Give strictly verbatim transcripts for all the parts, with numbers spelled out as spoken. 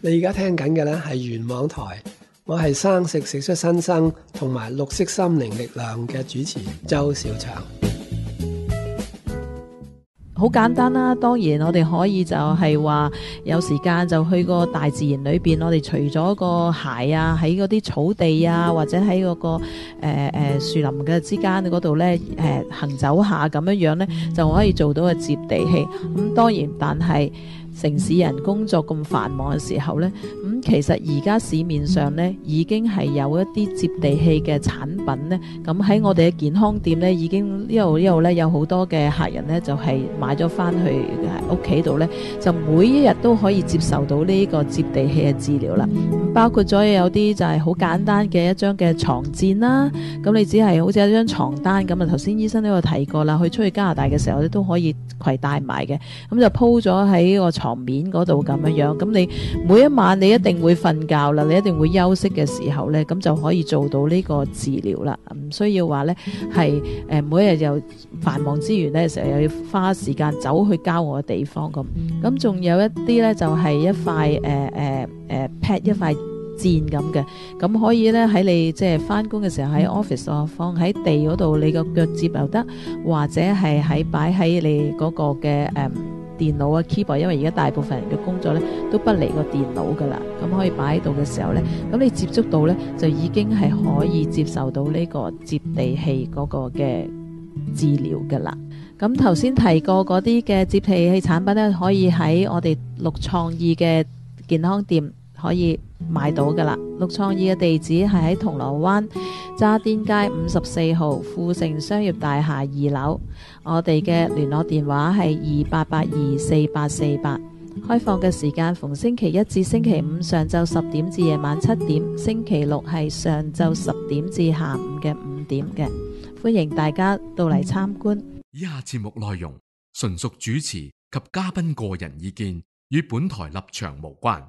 你而家聽緊嘅呢係原網台，我係生食食出新生同埋綠色心靈力量嘅主持周兆祥。 好簡單啦，當然我哋可以就係話有時間就去個大自然裏邊，我哋除咗個鞋啊，喺嗰啲草地啊，或者喺嗰、那個誒誒樹林嘅之間嗰度呢，誒、呃、行走下咁樣樣呢，就可以做到個接地氣。咁、嗯、當然，但係城市人工作咁繁忙嘅時候呢，咁、嗯、其實而家市面上呢已經係有一啲接地氣嘅產品呢。咁喺我哋嘅健康店呢，已經呢度呢度呢有好多嘅客人呢，就係、是、買咗翻去屋企度呢，就每一日都可以接受到呢個接地氣嘅治療啦。包括咗有啲就係好簡單嘅一張嘅床墊啦，咁你只係好似一張床單咁啊。頭先醫生都有提過啦，去出去加拿大嘅時候咧都可以攜帶埋嘅，咁就鋪咗喺個床面嗰度咁樣樣。咁你每一晚你一定會瞓覺啦，你一定會休息嘅時候呢，咁就可以做到呢個治療啦。唔需要話呢係誒每一日又繁忙之餘呢，成日又要花時間走去郊外嘅地方咁。咁仲有一啲呢，就係一塊誒誒誒 pad 一塊墊咁嘅，咁可以咧喺你即係翻工嘅時候喺 office 度放喺地嗰度，你個腳接又得，或者係喺擺喺你嗰個嘅誒、嗯、電腦啊 keyboard， 因為而家大部分人嘅工作咧都不離個電腦噶啦，咁可以擺喺度嘅時候咧，咁你接觸到咧就已經係可以接受到呢個接地氣嗰個嘅治療噶啦。咁頭先提過嗰啲嘅接地氣產品咧，可以喺我哋綠創意嘅健康店可以買到噶啦。綠創意嘅地址係喺銅鑼灣渣甸街五十四號富盛商業大廈二樓，我哋嘅聯絡電話係二八八二四八四八，開放嘅時間逢星期一至星期五上晝十點至夜晚七點，星期六係上晝十點至下午嘅五點嘅，歡迎大家到嚟參觀。 以下節目內容純屬主持及嘉賓個人意見，與本台立場無關。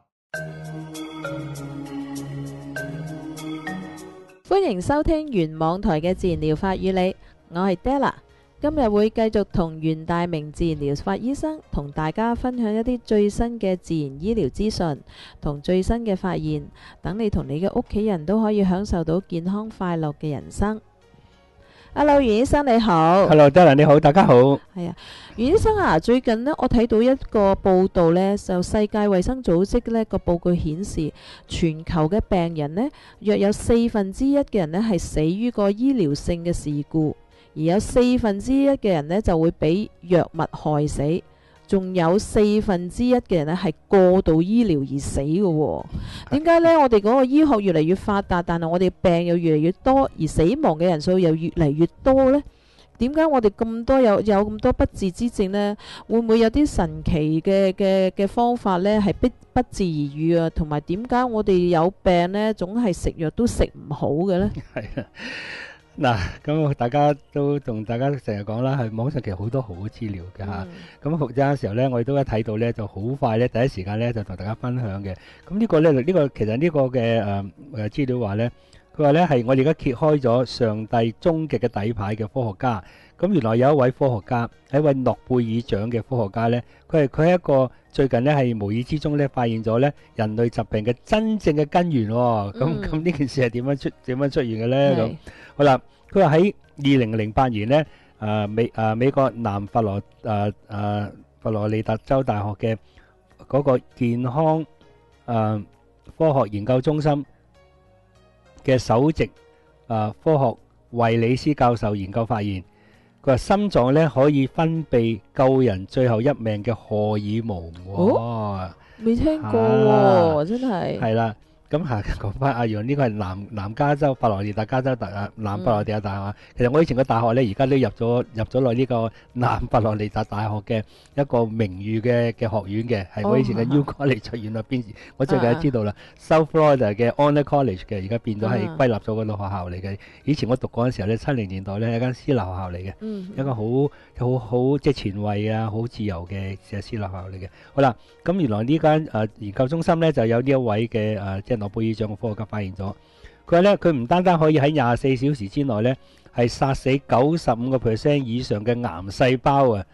歡迎收聽原網台嘅自然療法與你，我係 Della， 今日會繼續同袁大明自然療法醫生同大家分享一啲最新嘅自然醫療資訊同最新嘅發現，等你同你嘅屋企人都可以享受到健康快樂嘅人生。Hello， 袁醫生你好。 Hello， Della 你好，大家好。 係啊，袁醫生啊，最近呢，我睇到一個報道呢，就世界衛生組織呢個報告顯示，全球嘅病人呢，約有四分之一嘅人呢係死於個醫療性嘅事故，而有四分之一嘅人呢就會俾藥物害死。仲有四分之一嘅人咧係過度醫療而死嘅喎。點解呢？我哋嗰個醫學越嚟越發達，但係我哋病又越嚟越多，而死亡嘅人數又越嚟越多呢？點解我哋咁多有有咁多不治之症呢？會唔會有啲神奇嘅嘅嘅方法呢？係不不治而愈啊？同埋點解我哋有病呢，總係食藥都食唔好嘅呢？ 係啊。嗱，咁大家都同大家成日講啦，係網上其實好多好資料嘅嚇。咁有陣時候咧，我哋都一睇到咧，就好快咧，第一時間咧就同大家分享嘅。咁呢個咧，呢、呢個其實呢個嘅誒誒資料話咧，佢話咧係我哋而家揭開咗上帝終極嘅底牌嘅科學家。咁原來有一位科學家，係一位諾貝爾獎嘅科學家咧，佢係佢係一個最近咧係無意之中咧發現咗咧人類疾病嘅真正嘅根源喎。咁咁呢件事係點樣出點樣出現嘅咧？咁好啦，佢話喺二零零八年咧，誒美誒美國南佛羅誒誒佛羅里達州大學嘅嗰個健康誒科學研究中心嘅首席誒科學惠里斯教授研究發現，佢話心臟咧可以分泌救人最後一命嘅荷爾蒙。 哦，未聽過喎，真係。係啦。咁嚇講翻阿楊，呢個係南南加州佛羅里達加州大啊南佛羅里達大學。嗯、其實我以前個大學咧，而家都入咗入咗落呢個南佛羅里達大學嘅一個名譽嘅嘅學院嘅，係我以前嘅 U College 院啊邊，我最近都知道啦。啊、South Florida 嘅 Honor College 嘅，而家變咗係歸納咗嗰度學校嚟嘅。以前我讀嗰陣時候咧，七零年代咧係一間私立學校嚟嘅，嗯、一個好好好即係前衛啊，好自由嘅私立學校嚟嘅。好啦，咁原來呢間誒研究中心咧就有呢一位嘅誒即係諾貝爾獎嘅科學家發現咗，佢話咧佢唔單單可以喺廿四小時之內咧係殺死九十五個 percent 以上嘅癌細胞啊，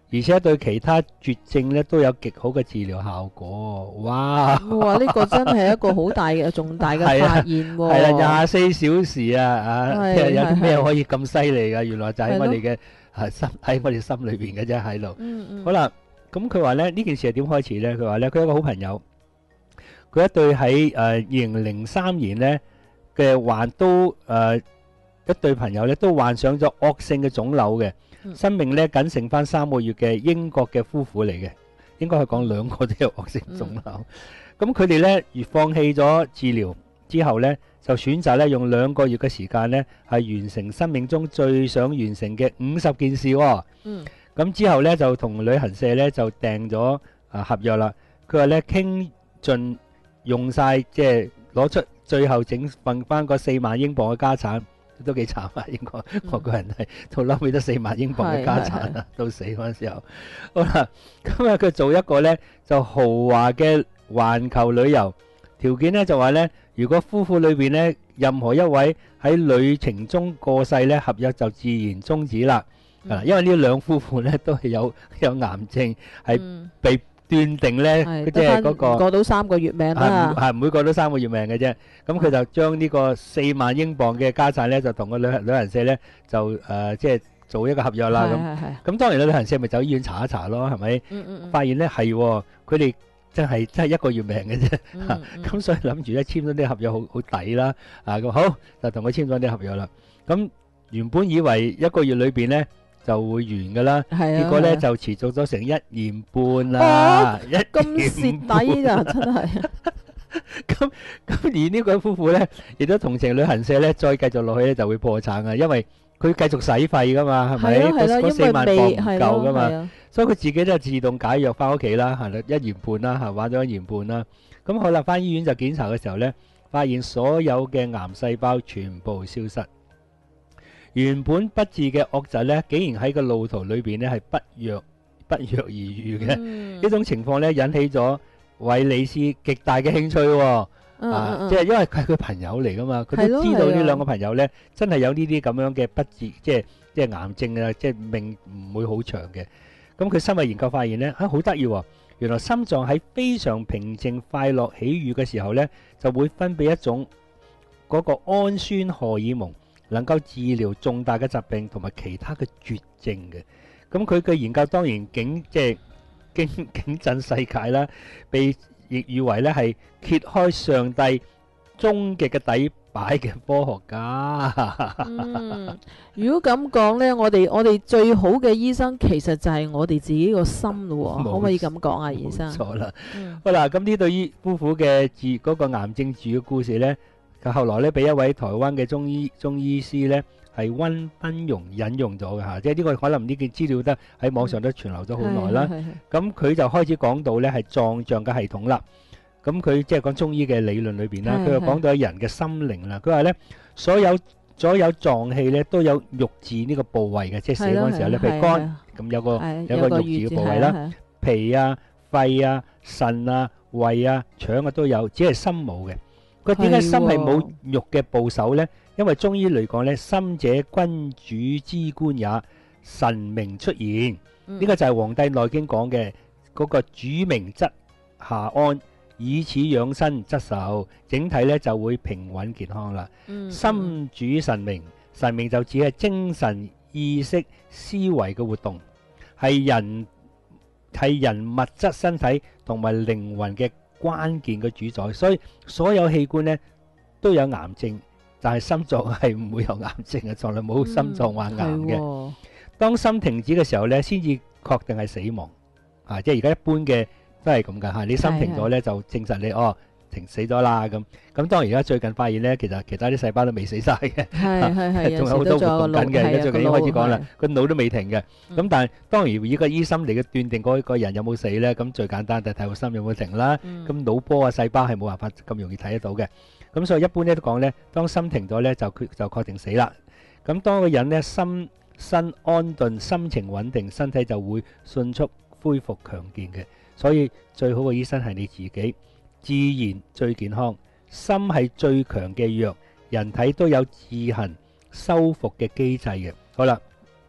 而且對其他絕症咧都有極好嘅治療效果。哇！ 哇！呢個真係一個好大嘅重大嘅發現喎。 係啦，廿四小時啊啊！ 係即係有啲咩係可以咁犀利㗎？原來就喺我係咯哋嘅係心喺我哋心裏邊嘅啫喺度。 嗯嗯。 好啦，咁佢話咧呢件事係點開始咧？佢話咧佢有一個好朋友，佢一對喺誒二零零三年咧嘅患都誒一對朋友咧都患上咗惡性嘅腫瘤嘅。生命咧僅剩翻三個月嘅英國嘅夫婦嚟嘅，應該係講兩個都有惡性腫瘤。咁佢哋咧越放棄咗治療之後咧，就選擇咧用兩個月嘅時間咧係完成生命中最想完成嘅五十件事喎。 嗯。 咁之後咧就同旅行社咧就訂咗啊合約啦。佢話咧傾盡用晒，即係攞出最後整份翻個四萬英鎊嘅家產。都幾慘啊！應該我個人係到撈尾得四萬英鎊嘅家產啊，到死嗰陣時候。好啦，咁啊佢做一個咧就豪華嘅環球旅遊，條件咧就話咧，如果夫婦裏邊咧任何一位喺旅程中過世咧，合約就自然終止啦。啊，因為呢兩夫婦咧都係有有癌症，係被斷定咧，即係嗰個過到三個月命啦， 係唔會過到三個月命嘅啫。咁佢就將呢個四萬英鎊嘅家產咧，就同個旅旅行社咧就誒即係做一個合約啦。咁咁當然啦，旅行社咪走醫院查一查咯，係咪？嗯嗯。發現咧係佢哋真係真係一個月命嘅啫。嚇咁所以諗住咧簽咗啲合約好好抵啦。啊咁好就同佢簽咗啲合約啦。咁原本以為一個月裏邊咧就會完噶啦，結果咧就持續咗成一年半啦，一咁蝕底噶真係。 咁咁而呢對夫婦咧，亦都同情旅行社咧，再繼續落去咧就會破產啊，因為佢繼續使費噶嘛，係咪？嗰四萬鎊唔夠噶嘛，所以佢自己都係自動解約翻屋企啦，係啦，一年半啦，嚇玩咗一年半啦。咁好啦，翻醫院就檢查嘅時候咧，發現所有嘅癌細胞全部消失。原本不治嘅惡疾咧，竟然喺個路途裏邊咧係不藥不藥而愈嘅。呢種情況咧引起咗韋理斯極大嘅興趣喎。啊，即係因為佢係佢朋友嚟噶嘛，佢都知道呢兩個朋友咧真係有呢啲咁樣嘅不治，即係即係癌症啊，即係命唔會好長嘅。咁佢深入研究發現咧，啊好得意喎！原來心臟喺非常平靜、快樂、喜悅嘅時候咧，就會分泌一種嗰個氨酸荷爾蒙。能夠治療重大嘅疾病同埋其他嘅絕症嘅，咁佢嘅研究當然景即係驚驚震世界啦，被亦譽為咧係揭開上帝終極嘅底牌嘅科學家。 嗯，如果咁講呢，我哋我哋最好嘅醫生其實就係我哋自己個心咯，可唔可以咁講啊，醫生？ 冇錯啦。好啦，咁呢對於夫婦嘅治嗰個癌症治嘅故事呢。佢後來咧，俾一位台灣嘅中醫中醫師咧，係溫斌榮引用咗嘅嚇，即係呢個可能呢件資料得喺網上都傳流咗好耐啦。咁佢就開始講到咧係臟臟嘅系統啦。咁佢即係講中醫嘅理論裏邊啦，佢就講到人嘅心靈啦。佢話咧，所有所有臟器咧都有肉字呢個部位嘅，即係寫嗰陣時候咧，譬如肝咁有個有個肉字嘅部位啦，脾啊、肺啊、腎啊、胃啊、腸啊都有，只係心冇嘅。佢點解心係冇肉嘅部首呢？因為中醫嚟講呢，心者君主之官也，神明出現。呢、嗯、個就係《黃帝內經》講嘅嗰個主明則下安，以此養生則壽，整體呢就會平穩健康啦。嗯、心主神明，神明就只係精神意識思維嘅活動，係人係人物質身體同埋靈魂嘅關鍵嘅主宰，所以所有器官咧都有癌症，但係心臟係唔會有癌症嘅，從來冇心臟患癌嘅。嗯哦、當心停止嘅時候咧，先至確定係死亡。啊，即係而家一般嘅都係咁噶吓，你心停咗咧就證實你哦停死咗啦咁。咁當然而家最近發現咧，其實其他啲細胞都未死晒嘅， 係係係， 仲有好多活動緊嘅。而家最近已經開始講啦，個腦都未停嘅。咁、嗯、但係當然以個醫生嚟嘅斷定嗰個人有冇死咧，咁最簡單就睇個心有冇停啦。咁腦、嗯、波啊細胞係冇辦法咁容易睇得到嘅。咁所以一般咧都講咧，當心停咗咧就確就確定死啦。咁當個人咧心身安頓、心情穩定，身體就會迅速恢復強健嘅。所以最好嘅醫生係你自己，自然最健康。心係最強嘅藥，人體都有自行修復嘅機制嘅。好啦，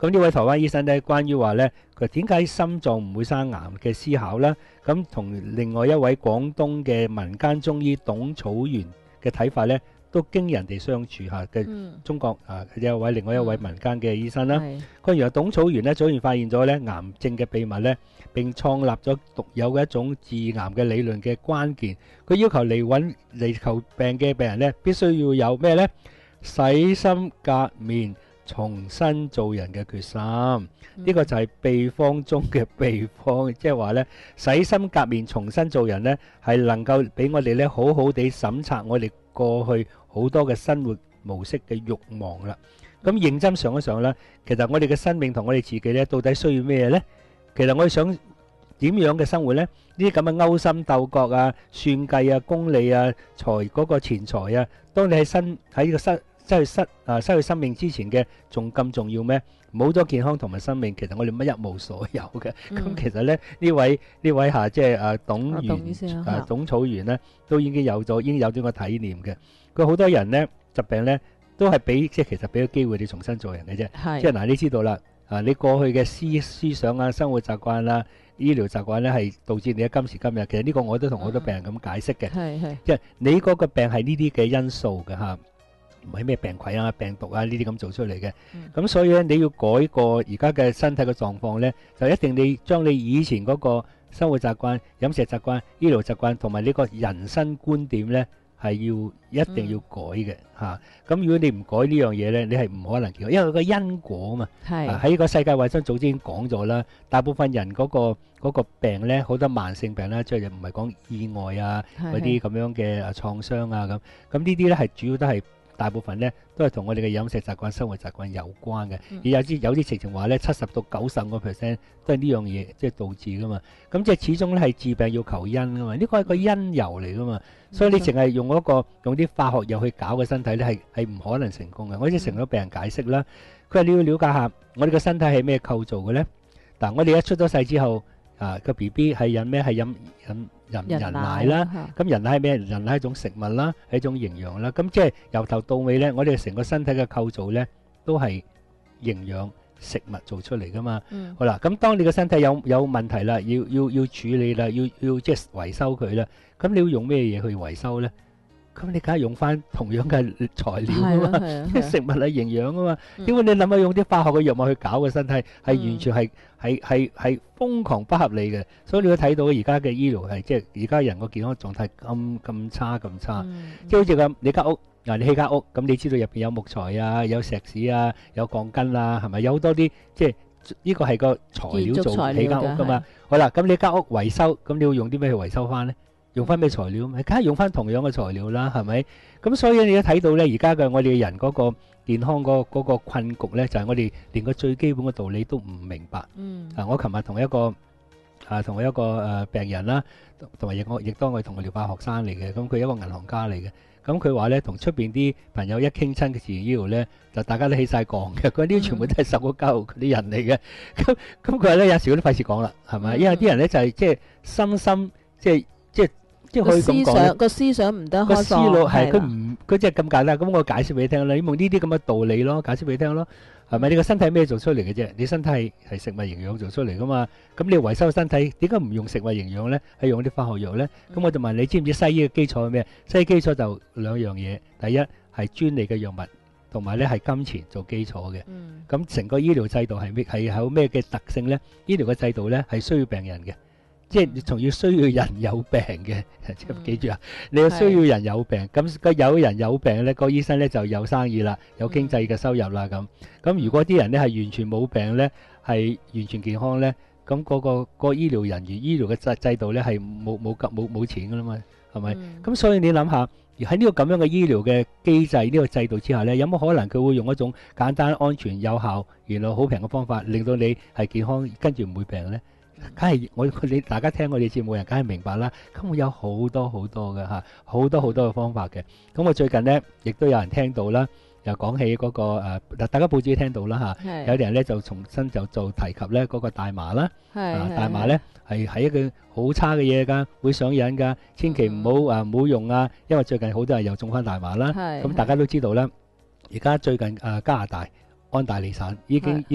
咁呢位台灣醫生咧，關於話咧，佢點解心臟唔會生癌嘅思考啦，咁同另外一位廣東嘅民間中醫董草原嘅睇法咧，都驚人哋相處下嘅中國、嗯、啊，有一位另外一位民間嘅醫生啦。佢、嗯、原來董草原咧早前發現咗咧癌症嘅秘密咧，並創立咗獨有嘅一種治癌嘅理論嘅關鍵。佢要求嚟揾嚟求病嘅病人咧，必須要有咩咧？洗心革面、重新做人嘅決心。呢、嗯這個就係秘方中嘅秘方，即係話咧洗心革面、重新做人咧，係能夠俾我哋咧好好地審查我哋過去好多嘅生活模式嘅慾望啦。咁認真想一想啦，其實我哋嘅生命同我哋自己咧，到底需要咩呢？其實我哋想點樣嘅生活呢？呢啲咁嘅勾心鬥角啊、算計啊、功利啊、財嗰個錢財啊，當你喺身喺個失失去失啊失去生命之前嘅，仲咁重要咩？冇咗健康同埋生命，其實我哋乜一無所有嘅。咁、嗯、其實咧呢位呢位嚇即係誒董源啊董草原咧，都已經有咗已經有咗個體念嘅。佢好多人咧疾病咧都係俾即係其實俾個機會你重新做人嘅啫。即係嗱，你知道啦啊，你過去嘅思思想啊、生活習慣啦、醫療習慣咧，係導致你喺今時今日。其實呢個我都同好多病人咁解釋嘅。係係，即係你嗰個病係呢啲嘅因素嘅嚇。唔係咩病菌啊、病毒啊呢啲咁做出嚟嘅，咁、嗯、所以咧你要改個而家嘅身體嘅狀況咧，就一定你將你以前嗰個生活習慣、飲食習慣、醫療習慣同埋呢個人生觀點咧，係要一定要改嘅嚇。咁、嗯啊、如果你唔改呢樣嘢咧，你係唔可能健康，因為個因果啊嘛。係喺、啊、個世界衞生組織已經講咗啦，大部分人嗰、嗰個嗰個病咧，好多慢性病啦，即係唔係講意外啊嗰啲咁樣嘅啊創傷啊咁。咁呢啲咧係主要都係。大部分咧都係同我哋嘅飲食習慣、生活習慣有關嘅，而、嗯、有啲有啲直情話咧，七十到九十個 percent 都係呢樣嘢即係導致噶嘛。咁即係始終咧係治病要求因噶嘛，呢個係個因由嚟噶嘛。所以你淨係用嗰個用啲化學藥去搞個身體咧，係係唔可能成功嘅。我已經成咗病人解釋啦，佢話你要了解下我哋個身體係咩構造嘅咧。嗱，我哋一出咗世之後。啊，個 B B 係飲咩？係飲飲飲人奶啦。咁人奶係咩？人奶係一種食物啦，係一種營養啦。咁即係由頭到尾咧，我哋成個身體嘅構造咧，都係營養食物做出嚟噶嘛。嗯、好啦，咁當你個身體有有問題啦，要要要處理啦，要要即係維修佢啦。咁你要用咩嘢去維修咧？咁你梗係用翻同樣嘅材料啊嘛，啲食物係營養啊嘛。點解、嗯、你諗下用啲化學嘅藥物去搞個身體，係、嗯、完全係係係係瘋狂不合理嘅。所以你會睇到而家嘅醫療係即係而家人個健康狀態咁咁差咁差。即係好似咁，你間屋嗱，你起間屋咁，你知道入邊有木材啊，有石屎啊，有鋼筋啊，係咪有好多啲即係呢個係個材料做起間屋噶嘛？好啦，咁你間屋維修，咁你要用啲咩去維修翻咧？用翻咩材料？咪梗係用翻同樣嘅材料啦，係咪？咁所以你都睇到咧，而家嘅我哋嘅人嗰個健康嗰嗰個困局咧，就係我哋連個最基本嘅道理都唔明白。嗯。啊，我琴日同一個啊同一個誒病人啦，同埋亦我亦當我同個療法學生嚟嘅，咁佢一個銀行家嚟嘅。咁佢話咧，同出邊啲朋友一傾親嘅自然醫療咧，就大家都起晒槓嘅。佢啲全部都係受過教育嗰啲人嚟嘅。咁咁佢話咧，有時都費事講啦，係咪？因為啲人咧就係即係深深即係即係。即係可以咁講咧， 個思想唔得開放， 個思路係佢唔佢即係咁簡單。咁我解釋俾你聽啦，你用呢啲咁嘅道理咯，解釋俾你聽咯，係咪？你個身體咩做出嚟嘅啫？你身體係食物營養做出嚟噶嘛？咁你維修身體點解唔用食物營養咧？係用啲化學藥咧？咁、嗯、我就問你，知唔知西醫嘅基礎係咩？西醫基礎就兩樣嘢，第一係專利嘅藥物，同埋咧係金錢做基礎嘅。咁成、嗯、個醫療制度係咩？係有咩嘅特性咧？醫療嘅制度咧係需要病人嘅。即係你仲要需要人有病嘅，即係記住啊！你要需要人有病，咁個有人有病咧，個醫生咧就有生意啦，有經濟嘅收入啦咁。咁如果啲人咧係完全冇病咧，係完全健康咧，咁嗰個個醫療人員、醫療嘅制制度咧係冇冇冇冇錢噶啦嘛，係咪？咁所以你諗下，喺呢個咁樣嘅醫療嘅機制、呢個制度之下咧，有冇可能佢會用一種簡單、安全、有效、原來好平嘅方法，令到你係健康，跟住唔會病咧？梗係我你大家聽我哋節目人梗係明白啦，咁我有好多好多嘅嚇，好多好多嘅方法嘅。咁我最近咧亦都有人聽到啦，又講起嗰個誒，大家報紙聽到啦嚇，有啲人咧就重新就做提及咧嗰個大麻啦，啊大麻咧係係一個好差嘅嘢㗎，會上癮㗎，千祈唔好誒唔好用啊，因為最近好多人又中翻大麻啦。咁大家都知道啦，而家最近誒加拿大安大利省已經已經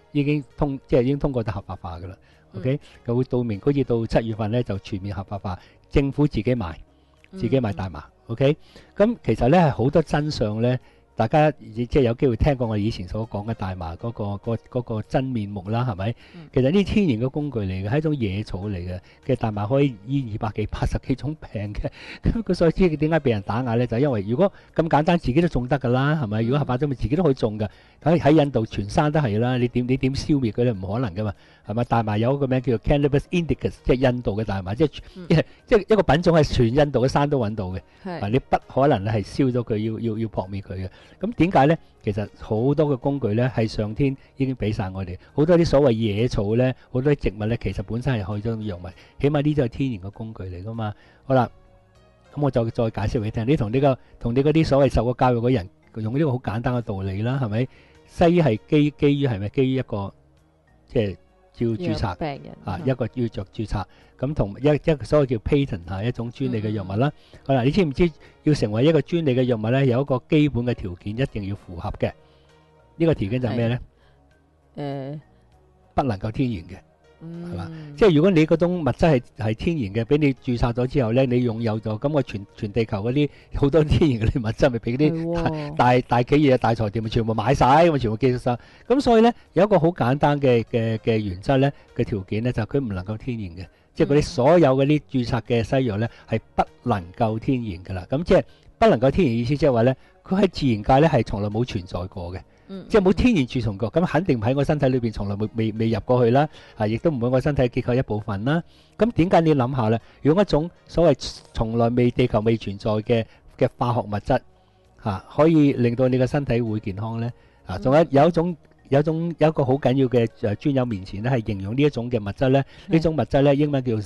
已經通即係已經通過得合法化㗎啦。OK，就會到明好似到七月份咧就全面合法化，政府自己賣，自己賣大麻。OK，咁其實咧係好多真相咧。大家即係有機會聽過我哋以前所講嘅大麻嗰、嗰個嗰嗰個真面目啦，係咪？嗯、其實呢天然嘅工具嚟嘅，係一種野草嚟嘅。其實大麻可以醫二百幾、八十幾種病嘅。咁佢所以知點解俾人打壓咧？就係、因為如果咁簡單，自己都種得㗎啦，係咪？如果合法咗，咪自己都可以種㗎。喺喺印度全山都係啦，你點你點消滅佢咧？唔可能㗎嘛，係咪？大麻有一個名叫做 Cannabis Indica， 即係印度嘅大麻，即係、嗯、即係一個品種係全印度嘅山都揾到嘅。係你不可能係燒咗佢，要要要撲滅佢嘅。咁點解呢？其實好多嘅工具呢係上天已經俾晒我哋，好多啲所謂野草呢，好多啲植物呢，其實本身係可以當藥物，起碼呢啲係天然嘅工具嚟噶嘛。好啦，咁我就再解釋俾你聽，你同呢個同你嗰啲所謂受過教育嘅人用呢個好簡單嘅道理啦，係咪？西醫係基基於係咪基於一個即係要註冊病人啊，一個要著註冊，咁同一一個所謂叫 patent 係一種專利嘅藥物啦。好啦，你知唔知要成為一個專利嘅藥物咧，有一個基本嘅條件一定要符合嘅？呢個條件就係咩咧？誒，不能夠天然嘅。係嘛？即係如果你嗰種物質係係天然嘅，俾你註冊咗之後咧，你擁有咗，咁我全全地球嗰啲好多天然嘅啲物質，咪俾啲大大大企業、大財團咪全部買晒，咁全部記錄晒。咁所以咧有一個好簡單嘅嘅嘅原則咧嘅條件咧，就係佢唔能夠天然嘅，即係嗰啲所有嗰啲註冊嘅西藥咧係不能夠天然噶啦。咁即係不能夠天然意思即係話咧，佢喺自然界咧係從來冇存在過嘅。嗯、即係冇天然蛀蟲過，咁肯定唔喺我身體裏邊，從來未未未入過去啦，啊，亦都唔會我身體結構一部分啦。咁點解你諗下咧？用一種所謂從來未地球未存在嘅嘅化學物質，嚇、啊、可以令到你嘅身體會健康咧？啊，仲有有一種有一種有一個好緊要嘅誒專有名詞咧，係形容呢一種嘅物質咧。呢種物質咧，英文叫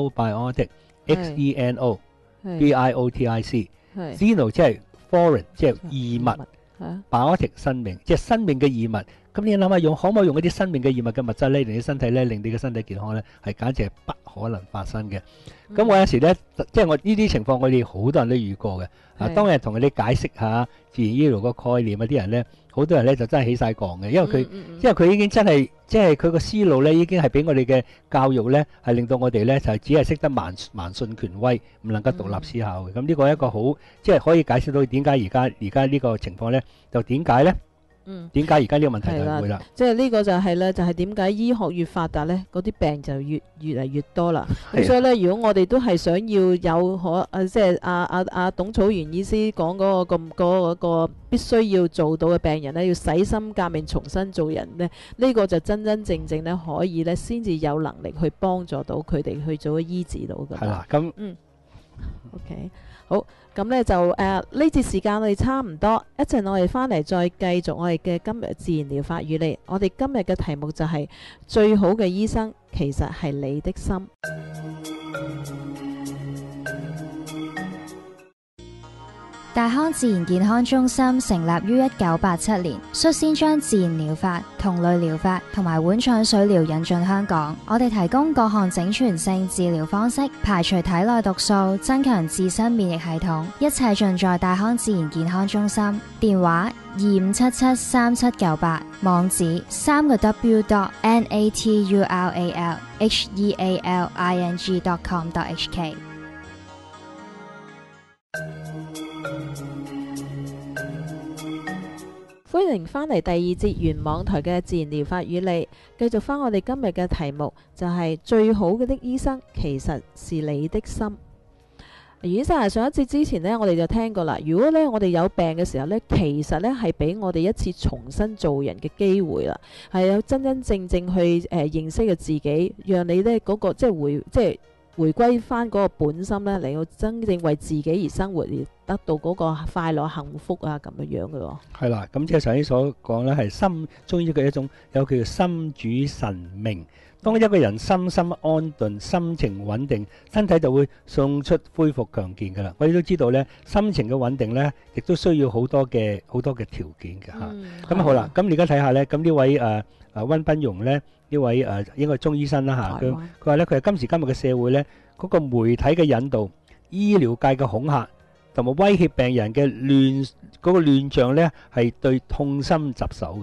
xenobiotic，X E N O B I O T I C，xeno 即係 foreign， 即係異物。biotic 生命，即係生命嘅異物。咁你諗下用可唔可以用一啲生命嘅異物嘅物質咧，令你身體咧，令你嘅身體健康咧，係簡直係不可能發生嘅。咁、嗯、我有時咧，即係我呢啲情況，我哋好多人都遇過嘅。啊，當日同佢哋解釋下自然醫療個概念啊，啲人咧，好多人咧就真係起晒槓嘅，因為佢，嗯嗯、因為佢已經真係，即係佢個思路咧，已經係俾我哋嘅教育咧，係令到我哋咧就係只係識得盲盲信權威，唔能夠獨立思考嘅。咁呢、嗯、個係一個好，即係可以解釋到點解而家而家呢個情況咧，就點解咧？嗯，點解而家呢個問題就會啦？ 即係呢個就係咧，就係點解醫學越發達咧，嗰啲病就越越嚟越多啦。咁所以咧，如果我哋都係想要有可誒，即係阿阿阿董草原醫師講嗰個咁嗰個必須要做到嘅病人咧，要洗心革面重新做人咧，呢個就真真正正咧可以咧，先至有能力去幫助到佢哋去做醫治到㗎。 係啦，咁嗯 ，OK。好，咁呢就誒呢節時間我哋差唔多，一陣我哋翻嚟再繼續我哋嘅今日自然療法與你。我哋今日嘅題目就係、是、最好嘅醫生其實係你的心。 大康自然健康中心成立於一九八七年，率先將自然療法、同類療法同埋碗腸水療引進香港。我哋提供各項整全性治療方式，排除體內毒素，增強自身免疫系統，一切盡在大康自然健康中心。電話二五七七三七九八，網址三個 W dot N A T U R A L H E A L I N G dot com dot H K。 歡迎翻嚟第二節原網台嘅自然療法與你，繼續翻我哋今日嘅題目就係、是、最好嘅的醫生其實是你的心。袁醫生啊，上一節之前呢，我哋就聽過啦。如果呢，我哋有病嘅時候呢，其實呢係俾我哋一次重新做人嘅機會啦，係有真真正正去誒、呃、認識嘅自己，讓你呢嗰、那個即係回即係。回歸翻嗰個本心咧，嚟到真正為自己而生活，而得到嗰個快樂幸福啊，咁樣樣嘅喎。 係啦，咁即係上次所講咧，係心中醫嘅一種有叫做心主神明。當一個人心心安頓、心情穩定，身體就會送出恢復強健㗎啦。我哋都知道咧，心情嘅穩定咧，亦都需要好多嘅好多嘅條件嘅嚇。咁、嗯、好啦，咁而家睇下咧，咁呢位誒誒溫彬庸咧。呢位誒應該係中醫生啦嚇，佢佢話咧，佢係今時今日嘅社會咧，嗰個媒體嘅引導、醫療界嘅恐嚇同埋威脅病人嘅亂嗰個亂象咧，係對痛心疾首嘅。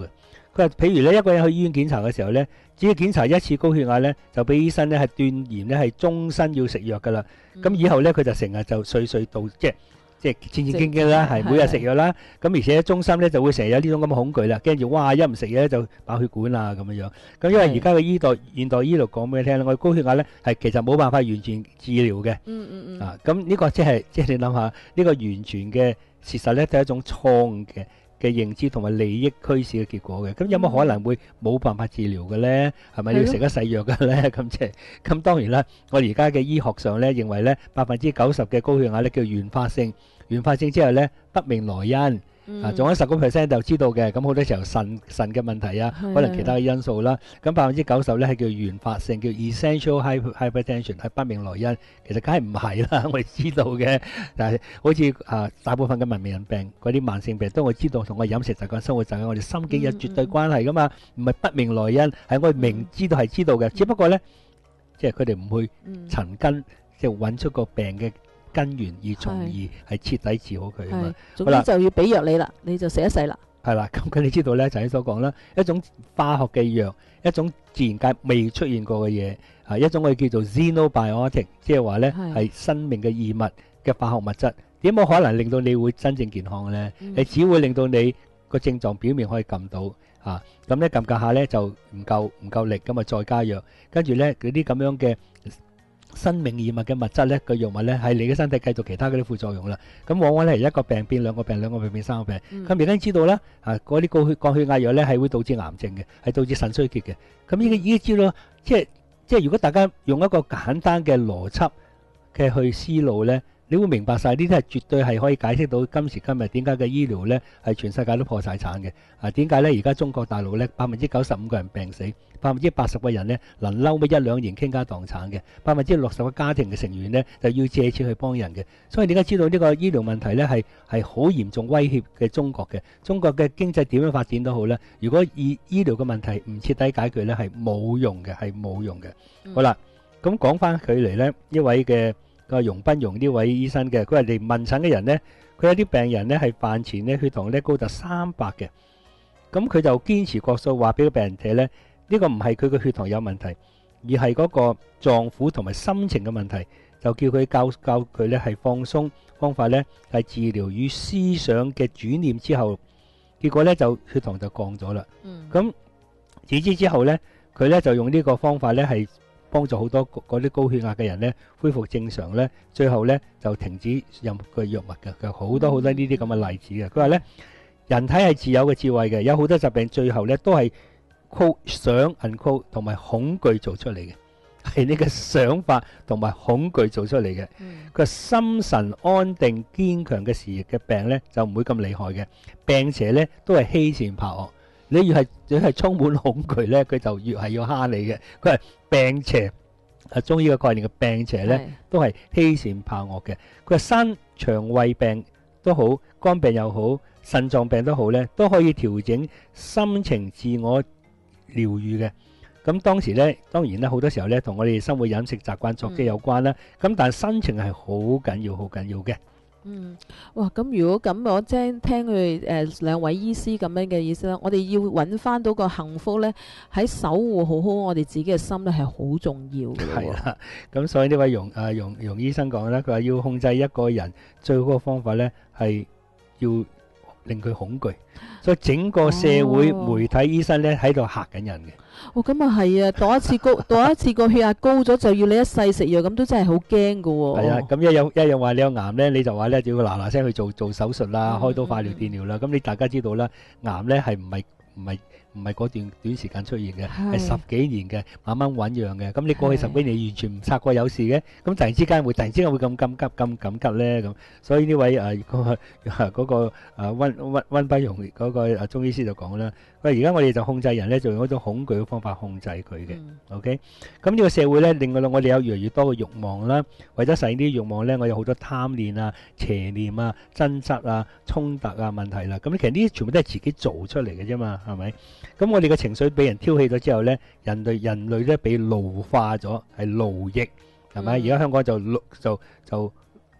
佢話譬如咧一個人去醫院檢查嘅時候咧，只要檢查一次高血壓咧，就俾醫生咧係斷言咧係終身要食藥噶啦。咁、嗯、以後咧佢就成日就歲歲到即係即係戰戰兢兢啦，係每日食藥啦。咁而且終身咧就會成日有呢種咁嘅恐懼啦，驚住哇一唔食嘢咧就爆血管啊咁樣樣。咁因為而家嘅醫代現代醫療講俾你聽啦，我哋高血壓咧係其實冇辦法完全治療嘅。嗯嗯嗯。啊，咁呢個即係即係你諗下呢、呢個完全嘅事實咧，都係一種錯誤嘅嘅認知同埋利益驅使嘅結果嘅。咁有冇可能會冇辦法治療嘅咧？係咪要食得細藥嘅咧？咁即係咁當然啦。我哋而家嘅醫學上咧認為咧，百分之九十嘅高血壓咧叫原發性。原發性之後咧不明來因，嗯、啊，仲有十個 percent 就知道嘅，咁好多時候腎腎嘅問題啊，可能其他嘅因素啦。咁百分之九十咧係叫原發性，叫 essential hypertension 係不明來因。其實梗係唔係啦，我哋知道嘅。但係好似啊大部分嘅文明人病嗰啲慢性病，都我知道同我飲食習慣、生活習慣、我哋心境有絕對關係噶嘛，唔係不明來因，係我哋明知道係知道嘅，只不過咧即係佢哋唔會尋根，即係揾出個病嘅根源，而從而係徹底治好佢啊嘛。 總之就要俾藥你啦，你就食一世啦。 係啦，咁佢哋知道咧就係所講啦，一種化學嘅藥，一種自然界未出現過嘅嘢，啊一種我哋叫做 xenobiotic， 即係話咧係生命嘅異物嘅化學物質，點冇可能令到你會真正健康嘅咧？嗯、你只會令到你個症狀表面可以撳到啊，咁咧撳撳下咧就唔夠唔夠力，咁啊再加藥，跟住咧嗰啲咁樣嘅生命異物嘅物質咧，個藥物咧喺你嘅身體繼續其他嗰啲副作用啦。咁往往咧一個病變兩個病，兩個病變三個病。咁而家知道啦，啊嗰啲高血降血壓藥咧係會導致癌症嘅，係導致腎衰竭嘅。咁依家已經知道，即係即係如果大家用一個簡單嘅邏輯嘅去思路咧，你會明白晒呢啲係絕對係可以解釋到今時今日點解嘅醫療咧係全世界都破晒產嘅。啊點解咧？而家中國大陸咧百分之九十五個人病死，百分之八十個人咧能嬲乜一兩年傾家蕩產嘅，百分之六十個家庭嘅成員咧就要借錢去幫人嘅。所以點解知道呢個醫療問題咧係係好嚴重威脅嘅中國嘅？中國嘅經濟點樣發展都好咧，如果醫醫療嘅問題唔徹底解決咧係冇用嘅，係冇用嘅。嗯、好啦，咁講翻佢嚟咧，一位嘅。個容斌容呢位醫生嘅，佢係嚟問診嘅人呢，佢有啲病人呢係飯前呢血糖呢高達三百嘅，咁佢就堅持國數話俾個病人聽呢，呢個唔係佢個血糖有問題，而係嗰個臟腑同埋心情嘅問題，就叫佢教教佢呢係放鬆方法呢係治療與思想嘅轉念之後，結果呢就血糖就降咗啦。咁自此之後呢，佢呢就用呢個方法呢係。幫助好多嗰啲高血壓嘅人咧恢復正常咧，最後咧就停止任何嘅藥物嘅，佢好多好多呢啲咁嘅例子嘅。佢話咧，人體係自有嘅智慧嘅，有好多疾病最後咧都係 quote 想 unquote 同埋恐懼做出嚟嘅，係呢個想法同埋恐懼做出嚟嘅。佢話心神安定堅強嘅時嘅病咧就唔會咁厲害嘅，病邪咧都係欺善怕惡。你越係越係充滿恐懼咧，佢就越係要蝦你嘅。佢係病邪，啊中醫嘅概念嘅病邪咧，都係欺善怕惡嘅。佢話生腸胃病都好，肝病又好，腎臟病都好咧，都可以調整心情自我療愈嘅。咁當時咧，當然啦，好多時候咧，同我哋生活飲食習慣作息有關啦。咁、嗯、但係心情係好緊要、好緊要嘅。 嗯，哇！咁如果咁，我聽聽佢誒兩位醫師咁樣嘅意思啦，我哋要揾翻到個幸福咧，喺守護好好我哋自己嘅心咧，係好重要嘅。係啦，咁所以呢位容啊容容醫生講咧，佢話要控制一個人最好嘅方法咧，係要令佢恐懼。所以整個社會、哦、媒體醫生咧喺度嚇緊人嘅。哦，咁啊係啊，度一次高，度一次個血壓高咗就要你一世食藥，咁都真係好驚噶喎。係啊，咁一有一樣話你有癌咧，你就話咧要嗱嗱聲去做做手術啦，開刀、化療、電療啦。咁你大家知道啦，癌咧係唔係唔係唔係嗰段短時間出現嘅，係十幾年嘅，慢慢醞釀嘅。咁你過去十幾年完全唔察覺有事嘅，咁突然之間會突然之間會咁緊急咁緊急咧咁。所以呢位誒嗰個嗰個誒温温温不容嗰個誒中醫師就講啦，佢話而家我哋就控制人咧，就用一種恐懼嘅方法控制佢嘅。OK，咁呢個社會咧，令到我哋有越嚟越多嘅慾望啦，為咗實現呢啲慾望咧，我有好多貪念啊、邪念啊、爭執啊、衝突啊問題啦。咁其實呢啲全部都係自己做出嚟嘅啫嘛，係咪？咁我哋嘅情緒俾人挑起咗之後咧，人類人類咧被奴化咗，係奴役，係咪？而家香港就就就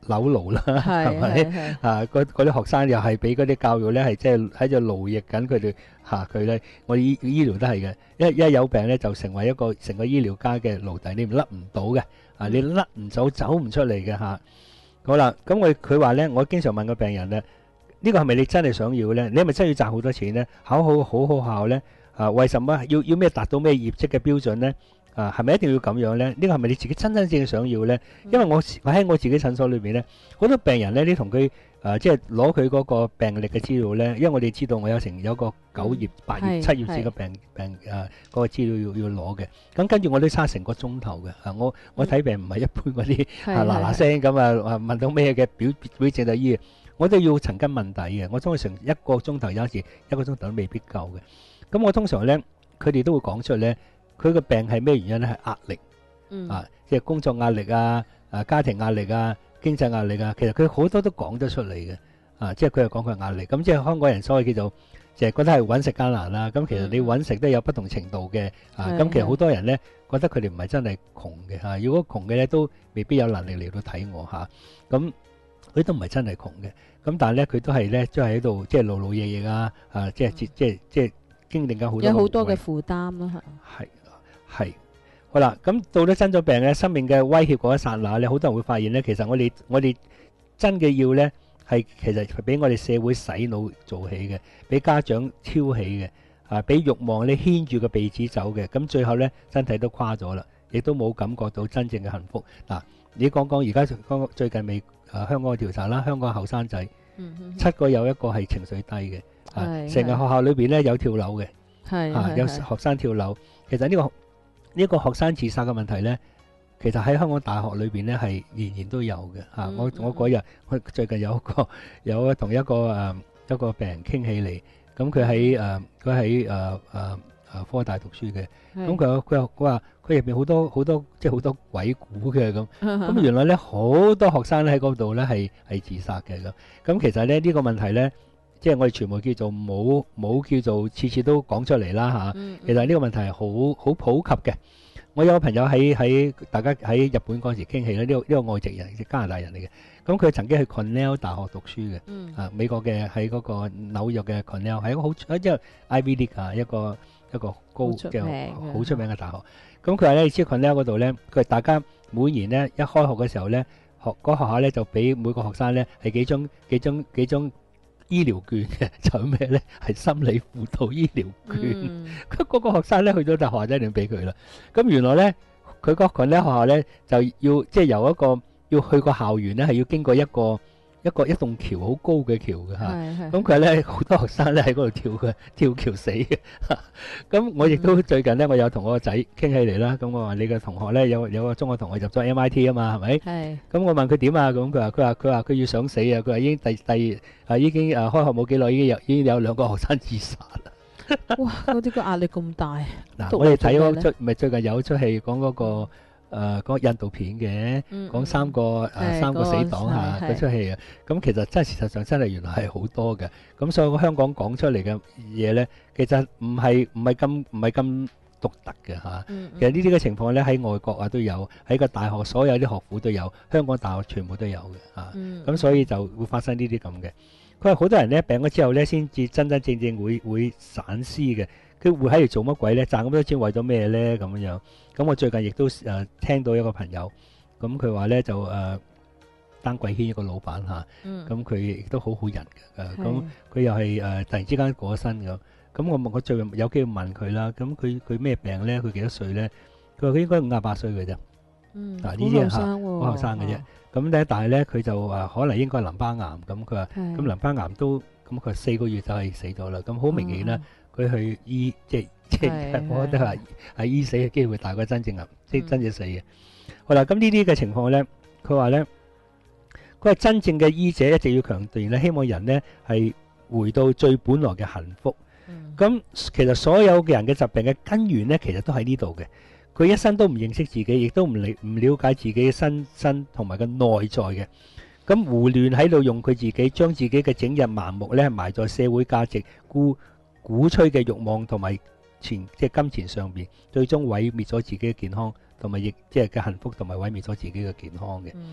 扭勞啦，係咪啊？嗰嗰啲學生又係俾嗰啲教育咧，係即係喺度勞役緊佢哋嚇佢咧。我哋醫醫療都係嘅，一一有病咧就成為一個成個醫療家嘅奴隸，你唔甩唔到嘅啊！你甩唔走，走唔出嚟嘅嚇。好啦，咁我佢話咧，我經常問個病人咧，呢個係咪你真係想要咧？你係咪真係要賺好多錢咧？考好好好校咧？啊，為什麼要要咩達到咩業績嘅標準咧？啊，係咪一定要咁樣咧？呢個係咪你自己真真正正想要咧？因為我我喺我自己診所裏邊咧，好多病人咧，你同佢誒即係攞佢嗰個病歷嘅資料咧，因為我哋知道我有成有個九頁、八頁、七頁紙嘅病病誒嗰個資料要要攞嘅。咁跟住我都差成個鐘頭嘅。啊，我我睇病唔係一般嗰啲啊嗱嗱聲咁啊問到咩嘅表表症就醫，我都要尋根問底嘅。我通常一個鐘頭有時一個鐘頭都未必夠嘅。咁我通常咧，佢哋都會講出咧。佢個病係咩原因咧？係壓力，嗯、啊，即係工作壓力啊，啊家庭壓力啊，經濟壓力啊。其實佢好多都講得出嚟嘅，啊，即係佢係講佢壓力。咁即係香港人所謂叫做，就係覺得係揾食艱難啦。咁其實你揾食都有不同程度嘅，啊，咁其實好多人咧覺得佢哋唔係真係窮嘅嚇。如果窮嘅咧，都未必有能力嚟到睇我嚇。咁佢都唔係真係窮嘅。咁但係咧，佢都係咧，都係喺度即係勞勞役役啊，啊，即係即即即係經歷緊好多有好多嘅負擔咯，係。 係，好啦，咁到咗真咗病咧，生命嘅威脅嗰一剎那咧，好多人會發現咧，其實我哋我哋真嘅要咧，係其實係俾我哋社會洗腦做起嘅，俾家長挑起嘅，啊，俾慾望咧牽住個鼻子走嘅，咁最後咧身體都垮咗啦，亦都冇感覺到真正嘅幸福。嗱，你講講而家剛最近未啊香港嘅調查啦，香港後生仔七個有一個係情緒低嘅，啊，成個學校裏邊咧有跳樓嘅，係啊，有學生跳樓，其實呢個。呢、這個學生自殺嘅問題呢，其實喺香港大學裏邊呢係年年都有嘅嚇、嗯。我我嗰日我最近有一個有同一個誒、呃、一個病人傾起嚟，咁佢喺誒佢喺誒誒誒科大讀書嘅，咁佢佢佢話佢入邊好多好多即係好多鬼故嘅咁，咁原來呢，好多學生咧喺嗰度呢係係自殺嘅咁，咁其實咧呢、這個問題呢，即係我哋全部叫做冇冇叫做次次都講出嚟啦嚇。其實呢個問題係好好普及嘅。我有個朋友喺喺大家喺日本嗰陣時傾起咧，呢、這個呢、這個外籍人，加拿大人嚟嘅。咁佢曾經去 Cornell 大學讀書嘅，嗯、啊美國嘅喺嗰個紐約嘅 Cornell 係一個好即係 Ivy League 啊一個一個高嘅好出名嘅大學。咁佢話咧，你知 Cornell 嗰度咧，佢大家每年咧一開學嘅時候咧，學嗰學校咧就俾每個學生咧係幾張幾張幾張醫療券嘅，就係咩咧？係心理輔導醫療券。咁嗰、嗯、個學生咧去到大學就一定俾佢啦。咁原來咧，佢嗰個咧學校咧就要即係由一個要去個校園咧，係要經過一個一個一棟橋好高嘅橋嘅嚇。咁佢咧好多學生咧喺嗰度跳嘅跳橋死嘅。咁我亦都最近咧，我有同我個仔傾起嚟啦。咁我話你嘅同學咧有有個中學同學入咗 M I T 啊嘛，係咪？係。咁我問佢點啊？咁佢話佢話佢話佢要想死啊！佢話已經第第啊已經誒開學冇幾耐，已經有已經有兩個學生自殺啦。 哇！嗰啲個壓力咁大。 嗱，我哋睇嗰出咪最近有出戲講嗰個。誒、呃、嗰個印度片嘅，嗯、講三個誒、嗯呃、三個死黨嚇嗰出戲啊，咁其實真係事實上真係原來係好多嘅，咁所以我香港講出嚟嘅嘢咧，其實唔係唔係咁唔係咁獨特嘅嚇，嗯、其實呢啲嘅情況咧喺外國啊都有，喺個大學所有啲學府都有，香港大學全部都有嘅嚇，咁、嗯、所以就會發生呢啲咁嘅。佢話好多人咧病咗之後咧，先至真真正正會會反思嘅。佢會喺度做乜鬼咧？賺咁多錢為咗咩咧？咁樣，咁我最近亦都誒、呃、聽到一個朋友，咁佢話咧就誒、呃、丹桂軒一個老闆嚇，咁佢亦都好好人嘅，誒咁佢又係誒、呃、突然之間過咗身咁，咁我問我最近有機會問佢啦，咁佢佢咩病咧？佢幾多歲咧？佢話佢應該五廿八歲嘅啫，嗯，嗱呢啲嚇好後生嘅啫，咁咧但係咧佢就話可能應該係淋巴癌，咁佢話咁淋巴癌都咁佢四個月就係死咗啦，咁好明顯啦。佢去醫即係即係，我覺得係係醫死嘅機會大過真正啊，即係真正死嘅。好啦，咁呢啲嘅情況咧，佢話咧，佢話真正嘅醫者一直要強調咧，希望人咧係回到最本來嘅幸福。咁、嗯、其實所有嘅人嘅疾病嘅根源咧，其實都喺呢度嘅。佢一生都唔認識自己，亦都唔理唔了解自己嘅身身同埋個內在嘅。咁胡亂喺度用佢自己，將自己嘅整日盲目咧埋在社會價值鼓鼓吹嘅慾望同埋錢即係金錢上邊，最終毀滅咗自己嘅健康，同埋亦即係嘅幸福，同埋毀滅咗自己嘅健康嘅。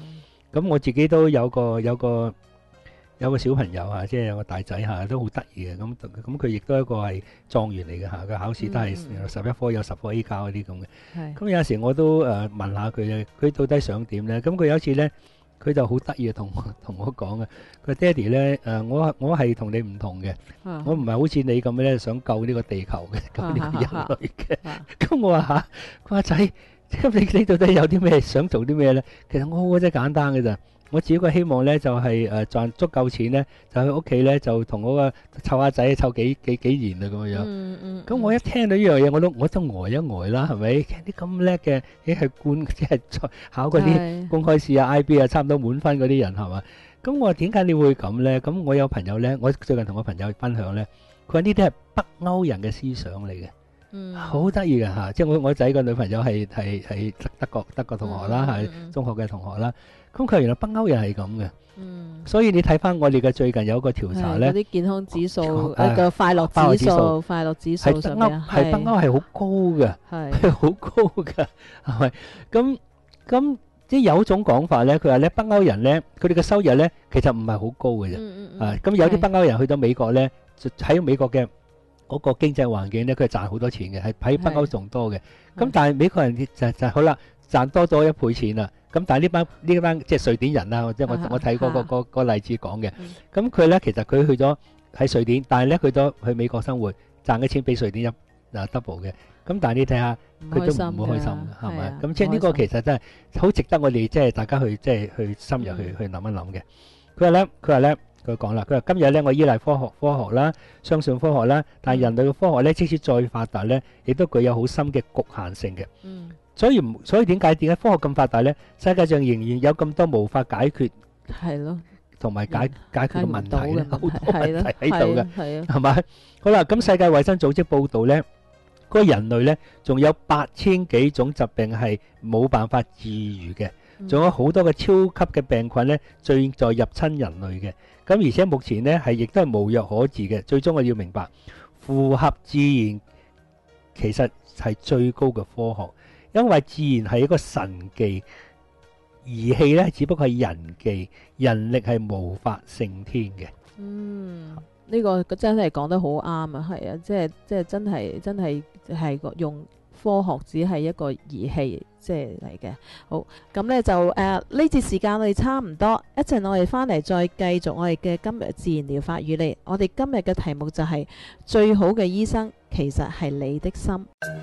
咁我自己都有個有個有個小朋友嚇，即係有個大仔嚇，都好得意嘅。咁咁佢亦都係一個係狀元嚟嘅嚇，佢考試都係十一科有十科 A 加嗰啲咁嘅。咁有時我都誒問下佢咧，佢到底想點咧？咁佢有一次咧，佢就好得意同同我講嘅，佢爹哋咧誒，我我係同你唔同嘅，我唔係好似你咁咧想救呢個地球嘅，救呢個人類嘅。咁我話嚇，佢話仔，咁你你到底有啲咩想做啲咩咧？其實我好真係簡單嘅咋。我只不過希望咧就係誒賺足夠錢咧，就去屋企咧就同嗰個湊下仔湊幾幾幾年啊咁樣。嗯嗯。咁我一聽到呢樣嘢，我都我都呆一呆啦，係咪？啲咁叻嘅，你係冠即係考嗰啲公開試啊、I B 啊，差唔多滿分嗰啲人係嘛？咁我話點解你會咁咧？咁我有朋友咧，我最近同我朋友分享咧，佢話呢啲係北歐人嘅思想嚟嘅。嗯。好得意嘅嚇，即係我我仔個女朋友係係係德德國德國同學啦，係中學嘅同學啦。咁佢原來北歐人係咁嘅，嗯，所以你睇翻我哋嘅最近有一個調查咧， 嗰啲健康指數一個快樂指數，快樂指數上面係北歐係好高嘅，係好高嘅，係咪？咁咁即係有一種講法咧，佢話咧北歐人咧，佢哋嘅收入咧其實唔係好高嘅啫，啊，咁有啲北歐人去到美國咧，就喺美國嘅嗰個經濟環境咧，佢係賺好多錢嘅，係喺北歐仲多嘅。咁但係美國人就就好啦，賺多咗一倍錢啦。咁但係呢班呢班即係瑞典人啦，即係我我睇過個個個例子講嘅。咁佢咧其實佢去咗喺瑞典，但係咧佢都去美國生活，賺嘅錢比瑞典一嗱 double 嘅。咁但係你睇下，佢都唔會開心嘅，係咪？咁即係呢個其實真係好值得我哋即係大家去即係去深入去去諗一諗嘅。佢話咧，佢話咧，佢講啦，佢話今日咧我依賴科學科學啦，相信科學啦，但係人類嘅科學咧，即使再發達咧，亦都具有好深嘅局限性嘅。嗯。所以唔，所以點解點解科學咁發達咧？世界上仍然有咁多無法解決， 係咯， 同埋解解決嘅問題咧，好多問題喺度嘅， 係啊， 係咪？好啦，咁世界衛生組織報道咧，嗰個人類咧仲有八千幾種疾病係冇辦法治癒嘅，仲有好多嘅超級嘅病菌咧，正在入侵人類嘅。咁而且目前咧係亦都係無藥可治嘅。最終我要明白，符合自然其實係最高嘅科學。因為自然係一個神技，儀器咧只不過係人技，人力係無法勝天嘅。 嗯，呢、這個真係講得好啱啊，係啊，即係即係真係真係係用科學只係一個儀器即係嚟嘅。好，咁呢就誒呢節時間我哋差唔多，一陣我哋翻嚟再繼續我哋嘅今日自然療法與你。我哋今日嘅題目就係、是、最好嘅醫生其實係你的心。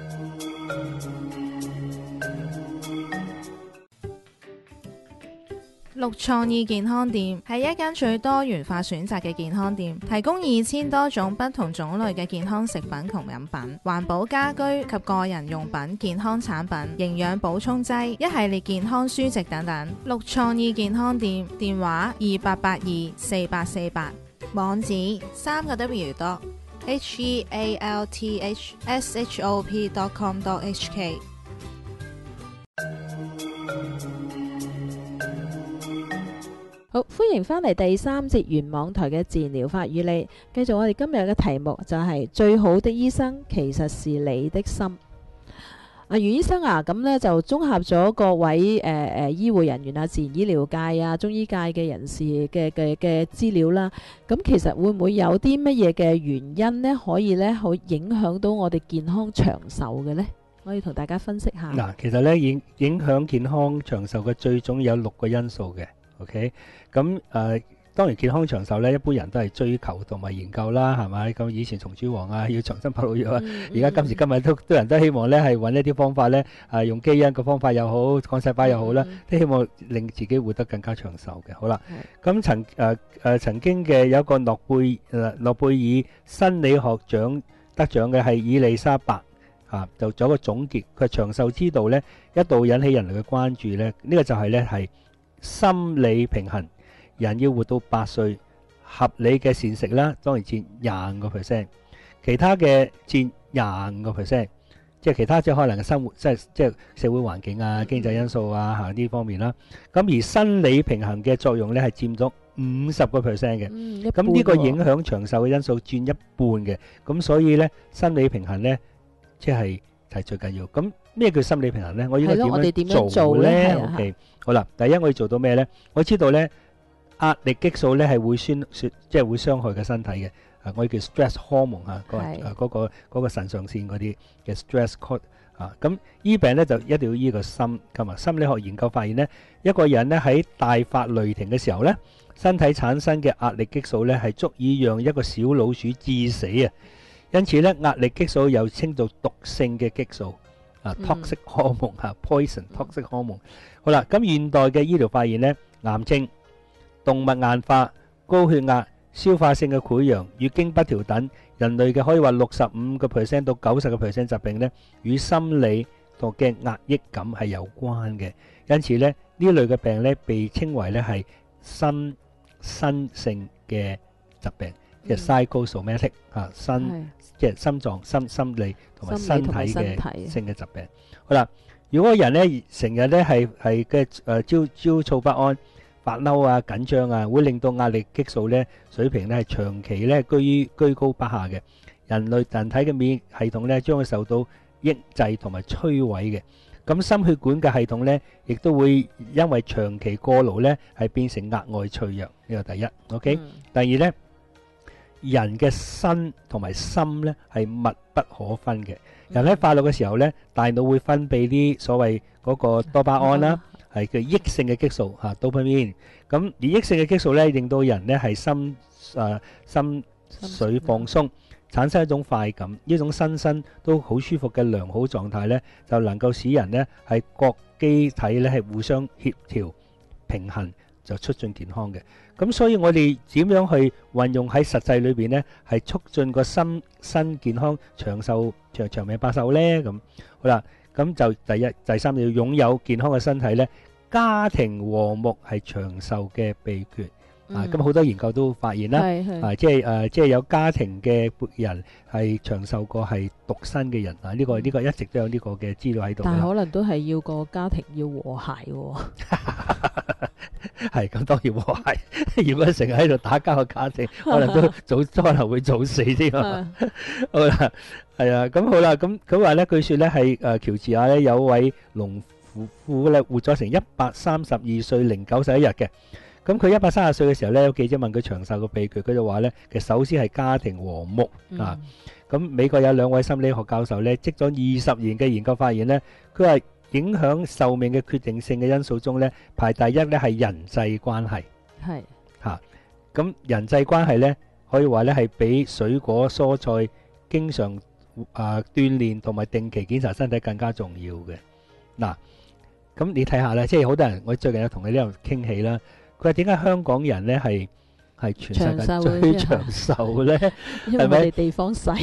綠創意健康店係一間最多元化選擇嘅健康店，提供二千多種不同種類嘅健康食品同飲品、環保家居及個人用品、健康產品、營養補充劑、一系列健康書籍等等。綠創意健康店電話二八八二四八四八，網址三個 W dot H E A L T H S H O P dot com dot H K。 好，歡迎翻嚟第三節原網台嘅自然療法與你，繼續我哋今日嘅題目就係、是、最好的醫生其實是你的心。阿袁醫生啊，咁呢就綜合咗各位誒誒、呃、醫護人員啊、自然醫療界啊、中醫界嘅人士嘅嘅嘅資料啦，咁其實會唔會有啲乜嘢嘅原因呢？可以呢好影響到我哋健康長壽嘅呢？可以同大家分析下。 嗱，其實呢影影響健康長壽嘅最終有六個因素嘅。OK，咁誒、呃、當然健康長壽咧，一般人都係追求同埋研究啦，係咪？咁以前松鼠王啊，要長生不老藥啊，而家、嗯、今時今日都都人都希望咧係揾一啲方法咧，誒、啊、用基因嘅方法又好，幹細胞又好啦，嗯、都希望令自己活得更加長壽嘅。好啦，咁、嗯、曾誒誒、呃呃、曾經嘅有一個諾貝誒諾貝爾生理學獎得獎嘅係伊麗莎白啊，就做一個總結，佢長壽之道咧一度引起人類嘅關注咧，呢、這個就係咧係。心理平衡，人要活到八歲，合理嘅膳食啦，當然佔廿五個 percent，其他嘅佔廿五個 percent，即係其他即係可能嘅生活，即係即係社會環境啊、經濟因素啊嚇呢方面啦。咁而心理平衡嘅作用咧係佔咗五十個 percent 嘅，咁呢、嗯、個影響長壽嘅因素佔一半嘅，咁所以咧心理平衡咧即係係最緊要。咁咩叫心理平衡呢？我應該係咯我哋點樣點樣做做呢呢係啊 ？OK，好啦，第一我要做到咩呢？我知道呢，壓力激素呢係會酸，即係會傷害嘅身體嘅。啊，我哋叫 stress hormone 啊，嗰係個嗰個嗰個腎上腺嗰啲嘅 stress cord 啊。咁醫病呢就一定要醫個心。咁啊，心理學研究發現呢，一個人呢喺大發雷霆嘅時候呢，身體產生嘅壓力激素呢係足以讓一個小老鼠致死啊！因此咧，壓力激素又稱做毒性嘅激素啊 ，toxic hormone 嚇 ，poison toxic hormone。好啦，咁現代嘅醫療發現咧，癌症、動脈硬化、高血壓、消化性嘅潰瘍、月經不調等，人類嘅可以話六十五個 percent 到九十個 percent 疾病咧，與心理同嘅壓抑感係有關嘅。因此咧，呢類嘅病咧，被稱為咧係心身性嘅疾病。即係 psychosomatic 啊，心即係心臟、心心理同埋身體嘅性嘅疾病。好啦，如果人咧成日咧係係嘅誒焦焦躁不安、發嬲啊、緊張啊，會令到壓力激素咧水平咧係長期咧居於居高不下嘅。人類人體嘅免疫系統咧將會受到抑制同埋摧毀嘅。咁心血管嘅系統咧，亦都會因為長期過勞咧係變成額外脆弱。呢個第一 ，OK、嗯。第二咧。人嘅身同埋心咧係密不可分嘅。人喺快樂嘅時候咧，大腦會分泌啲所謂嗰個多巴胺啦，係叫抑性嘅激素嚇 dopamine。咁而抑性嘅激素咧，令到人咧係心誒心水放鬆，產生一種快感，呢種身心都好舒服嘅良好狀態咧，就能夠使人咧係各機體咧係互相協調平衡，就促進健康嘅。咁所以我哋點樣去運用喺實際裏邊呢？係促進個心身健康長壽長長命百壽呢？咁好啦，咁就第一第三要擁有健康嘅身體呢，家庭和睦係長壽嘅秘訣。啊，咁好多研究都發現啦，啊，即係誒，即係有家庭嘅人係長壽過係獨身嘅人啊！呢個呢個一直都有呢個嘅資料喺度。 但係可能都係要個家庭要和諧喎。 係咁，當然和諧。如果成日喺度打交嘅家庭，可能都早可能會早死添啊！好啦，係啊，咁好啦，咁佢話咧，據說咧係誒喬治亞咧有位農夫婦咧活咗成一百三十二歲零九十一日嘅。咁佢一百三十歲嘅時候咧，有記者問佢長壽嘅秘訣，佢就話咧，其實首先係家庭和睦啊。咁美國有兩位心理學教授咧，積咗二十年嘅研究發現咧，佢話影響壽命嘅決定性嘅因素中咧，排第一咧係人際關係。係嚇，咁人際關係咧，可以話咧係比水果蔬菜經常啊鍛鍊同埋定期檢查身體更加重要嘅。嗱，咁你睇下咧，即係好多人，我最近有同佢呢度傾起啦。佢話點解香港人咧係係全世界最長壽咧？ 因為我哋地方細。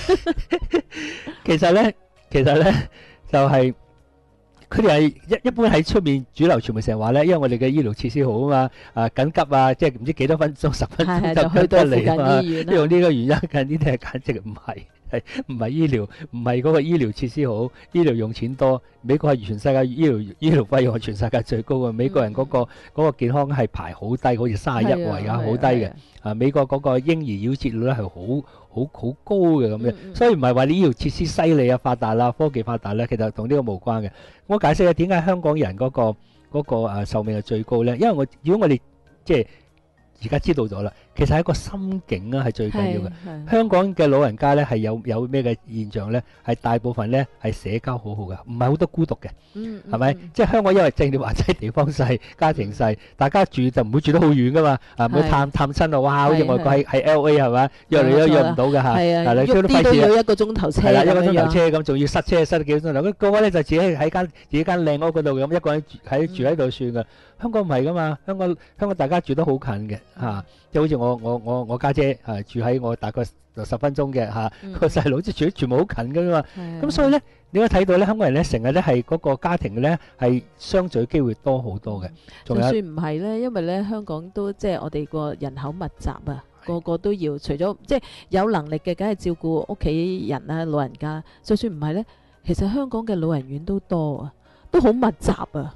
其實咧，其實咧就係佢哋係一一般喺出面主流傳媒成日話咧，因為我哋嘅醫療設施好啊嘛，啊緊急啊，即係唔知幾多分鐘、十分鐘就去到嚟啊嘛。用呢個原因，近呢啲係簡直唔係。係唔係醫療？唔係嗰個醫療設施好，醫療用錢多。美國係全世界醫療醫療費用係全世界最高嘅。美國人嗰個嗰個健康係排好低，好似三十一位啊，好低嘅。啊，美國嗰個嬰兒夭折率咧係好好好高嘅咁樣，所以唔係話你醫療設施犀利啊、發達啦、科技發達咧，其實同呢個無關嘅。我解釋下點解香港人嗰個嗰個誒壽命係最高咧？因為我如果我哋即係而家知道咗啦。其實係一個心境啊，係最緊要嘅。香港嘅老人家咧係有有咩嘅現象咧？係大部分咧係社交好好嘅，唔係好多孤獨嘅，係咪？即係香港因為正你話齋地方細，家庭細，大家住就唔會住得好遠噶嘛，啊唔會探探親啊！哇，好似外國喺喺 L A 係咪？約嚟都約唔到嘅嚇，嗱你都費事要一個鐘頭車， 係啦，一個鐘頭車咁，仲要塞車塞幾個鐘頭。咁個個咧就自己喺間自己間靚屋嗰度咁，一個人喺住喺度算㗎。香港唔係噶嘛，香港香港大家住得好近嘅嚇，即係好似我我我我家姐係住喺我大概十分鐘嘅嚇，個細佬即係住全部好近噶嘛。咁所以咧，你可以睇到咧，香港人咧成日咧係嗰個家庭咧係相聚機會多好多嘅。 就算唔係咧，因為咧香港都即係我哋個人口密集啊，個個都要除咗即係有能力嘅，梗係照顧屋企人啦、老人家。就算唔係咧，其實香港嘅老人院都多啊，都好密集啊。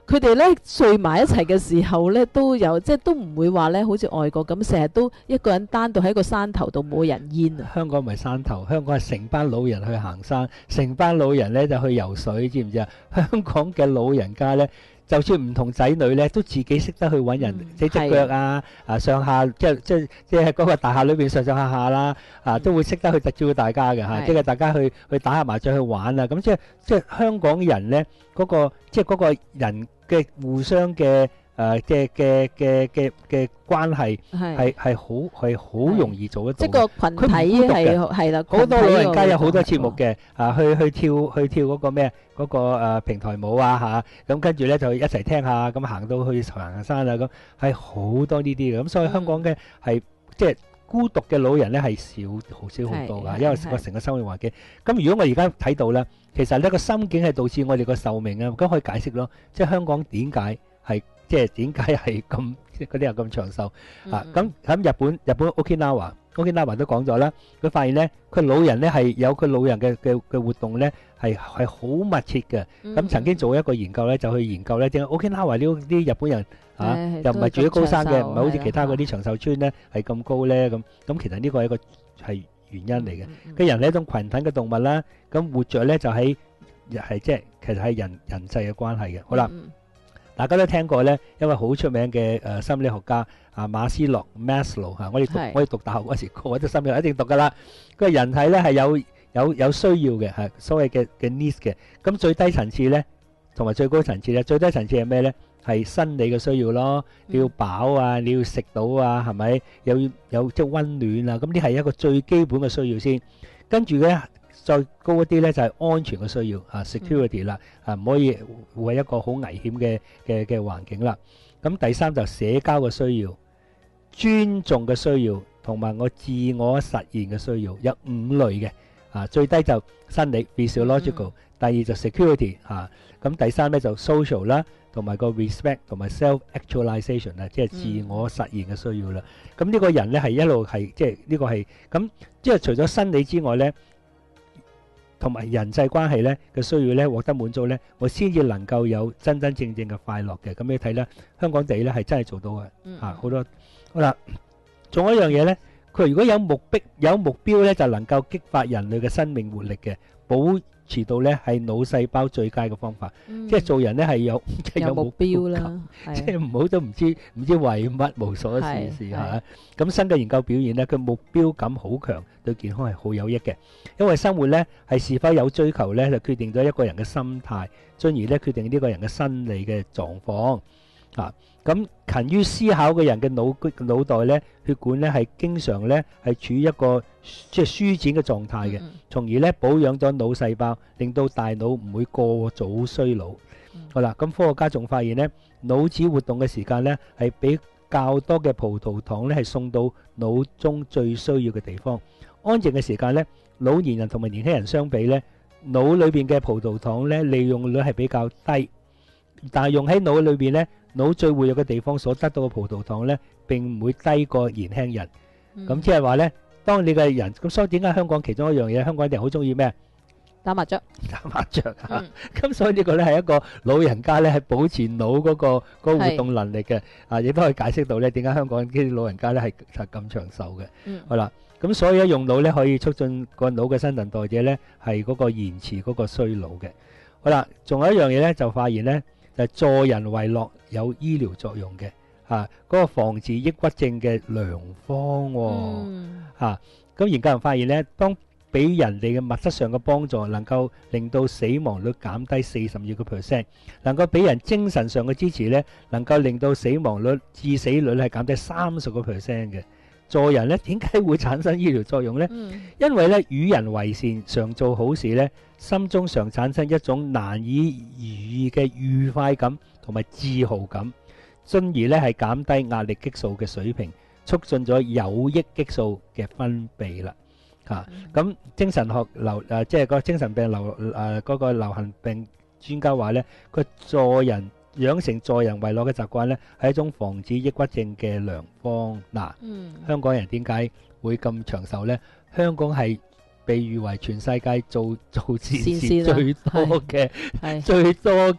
佢哋咧聚埋一齊嘅時候咧，都有即係都唔會話咧，好似外國咁，成日都一個人單獨喺個山頭度冇人煙啊。 香港唔係山頭，香港係成班老人去行山，成班老人咧就去游水，知唔知啊？香港嘅老人家咧，就算唔同仔女咧，都自己識得去揾人隻隻腳啊，啊上下即係即係即係嗰個大廈裏邊上上下下啦，啊都會識得去照顧大家嘅嚇，即係大家去去打下麻雀去玩啊，咁即係即係香港人咧嗰個即係嗰個人嘅互相嘅誒嘅嘅嘅嘅嘅關係係係好係好容易做得到。 即係個羣體係係啦， 好多老人家有好多節目嘅啊，去去跳去跳嗰個咩嗰個誒平台舞啊嚇，咁跟住咧就一齊聽下，咁行到去行下山啊，咁係好多呢啲嘅。咁所以香港嘅係即係孤獨嘅老人咧係少好少好多㗎，因為個成個生活環境。咁如果我而家睇到咧，其實呢個心境係導致我哋個壽命啊，咁可以解釋咯。即係香港點解係即係點解係咁嗰啲人咁長壽啊？咁喺日本日本 Okinawa Okinawa 都講咗啦，佢發現咧佢老人咧係有佢老人嘅嘅嘅活動咧係係好密切嘅。咁曾經做一個研究咧，就去研究咧，點解 Okinawa 呢啲日本人啊又唔係住喺高山嘅，唔係好似其他嗰啲長壽村咧係咁高咧咁。咁其實呢個係一個係原因嚟嘅。嘅人係一種群體嘅動物啦，咁活著咧就喺係即係其實係人人際嘅關係嘅。好啦，大家都聽過咧，一位好出名嘅誒心理學家啊馬斯洛 Maslow 嚇，我哋讀我哋讀大學嗰時，個個都心理學一定讀噶啦。佢話人體咧係有有有需要嘅係所謂嘅嘅 needs 嘅。咁最低層次咧同埋最高層次咧，最低層次係咩咧？係生理嘅需要咯，你要飽啊，你要食到啊，係咪？有有即係溫暖啊，咁呢係一個最基本嘅需要先。跟住咧，再高一啲咧就係安全嘅需要啊 ，security 啦，啊唔可以會係一個好危險嘅嘅嘅環境啦。咁第三就社交嘅需要、尊重嘅需要同埋我自我實現嘅需要，有五類嘅啊。最低就生理 physiological，第二就 security 啊，咁第三咧就 social 啦。同埋個 respect 同埋 self actualization 啊，即係自我實現嘅需要啦。咁呢個人咧係一路係即係呢個係咁，即係除咗生理之外咧，同埋人際關係咧嘅需要咧獲得滿足咧，我先至能夠有真真正正嘅快樂嘅。咁你睇咧，香港地咧係真係做到嘅啊！好多好啦，仲有一樣嘢咧，佢如果有目標有目標咧，就能夠激發人類嘅生命活力嘅，保持到咧係腦細胞最佳嘅方法，嗯、即係做人咧係有即係有目標啦，即係唔好都唔知唔知為乜無所事事嚇。咁新嘅研究表現咧，佢目標感好強，對健康係好有益嘅。因為生活咧係是，是否有追求咧，就決定咗一個人嘅心態，進而咧決定呢個人嘅生理嘅狀況啊。咁勤於思考嘅人嘅腦腦袋咧，血管咧係經常咧係處於一個即係舒展嘅狀態嘅，從而咧保養咗腦細胞，令到大腦唔會過早衰老。嗯、好啦，咁科學家仲發現咧，腦子活動嘅時間咧係比較多嘅葡萄糖咧係送到腦中最需要嘅地方。安靜嘅時間咧，老年人同埋年輕人相比咧，腦裏邊嘅葡萄糖咧利用率係比較低，但係用喺腦裏邊咧。腦最活躍嘅地方所得到嘅葡萄糖咧，並唔會低過年輕人。咁即係話咧，當你嘅人咁，所以點解香港其中一樣嘢，香港人好中意咩？ 打麻雀。 打麻雀啊！咁所以呢個咧係一個老人家咧係保持腦嗰個嗰個活動能力嘅啊，亦都可以解釋到咧點解香港啲老人家咧係係咁長壽嘅。嗯。好啦，咁所以咧用腦咧可以促進個腦嘅新陳代謝咧，係嗰個延遲嗰個衰老嘅。好啦，仲有一樣嘢咧就發現咧。就助人為樂有醫療作用嘅，嚇、啊、嗰、那個防治抑鬱症嘅良方喎、哦，嚇咁、嗯啊、研究人發現咧，當俾人哋嘅物質上嘅幫助，能夠令到死亡率減低四十二個 percent， 能夠俾人精神上嘅支持咧，能夠令到死亡率、致死率係減低三十個 percent 嘅。助人咧點解會產生醫療作用咧？嗯、因為咧與人為善，常做好事咧，心中常產生一種難以言喻嘅愉快感同埋自豪感，進而咧係減低壓力激素嘅水平，促進咗有益激素嘅分泌啦。嚇、啊，咁、嗯、精神學流誒，即係個精神病流誒嗰個流行病專家話咧，佢助人。養成助人為樂嘅習慣咧，係一種防止抑鬱症嘅良方。嗱，嗯、香港人點解會咁長壽咧？香港係被譽為全世界做做善事最多嘅、最多嘅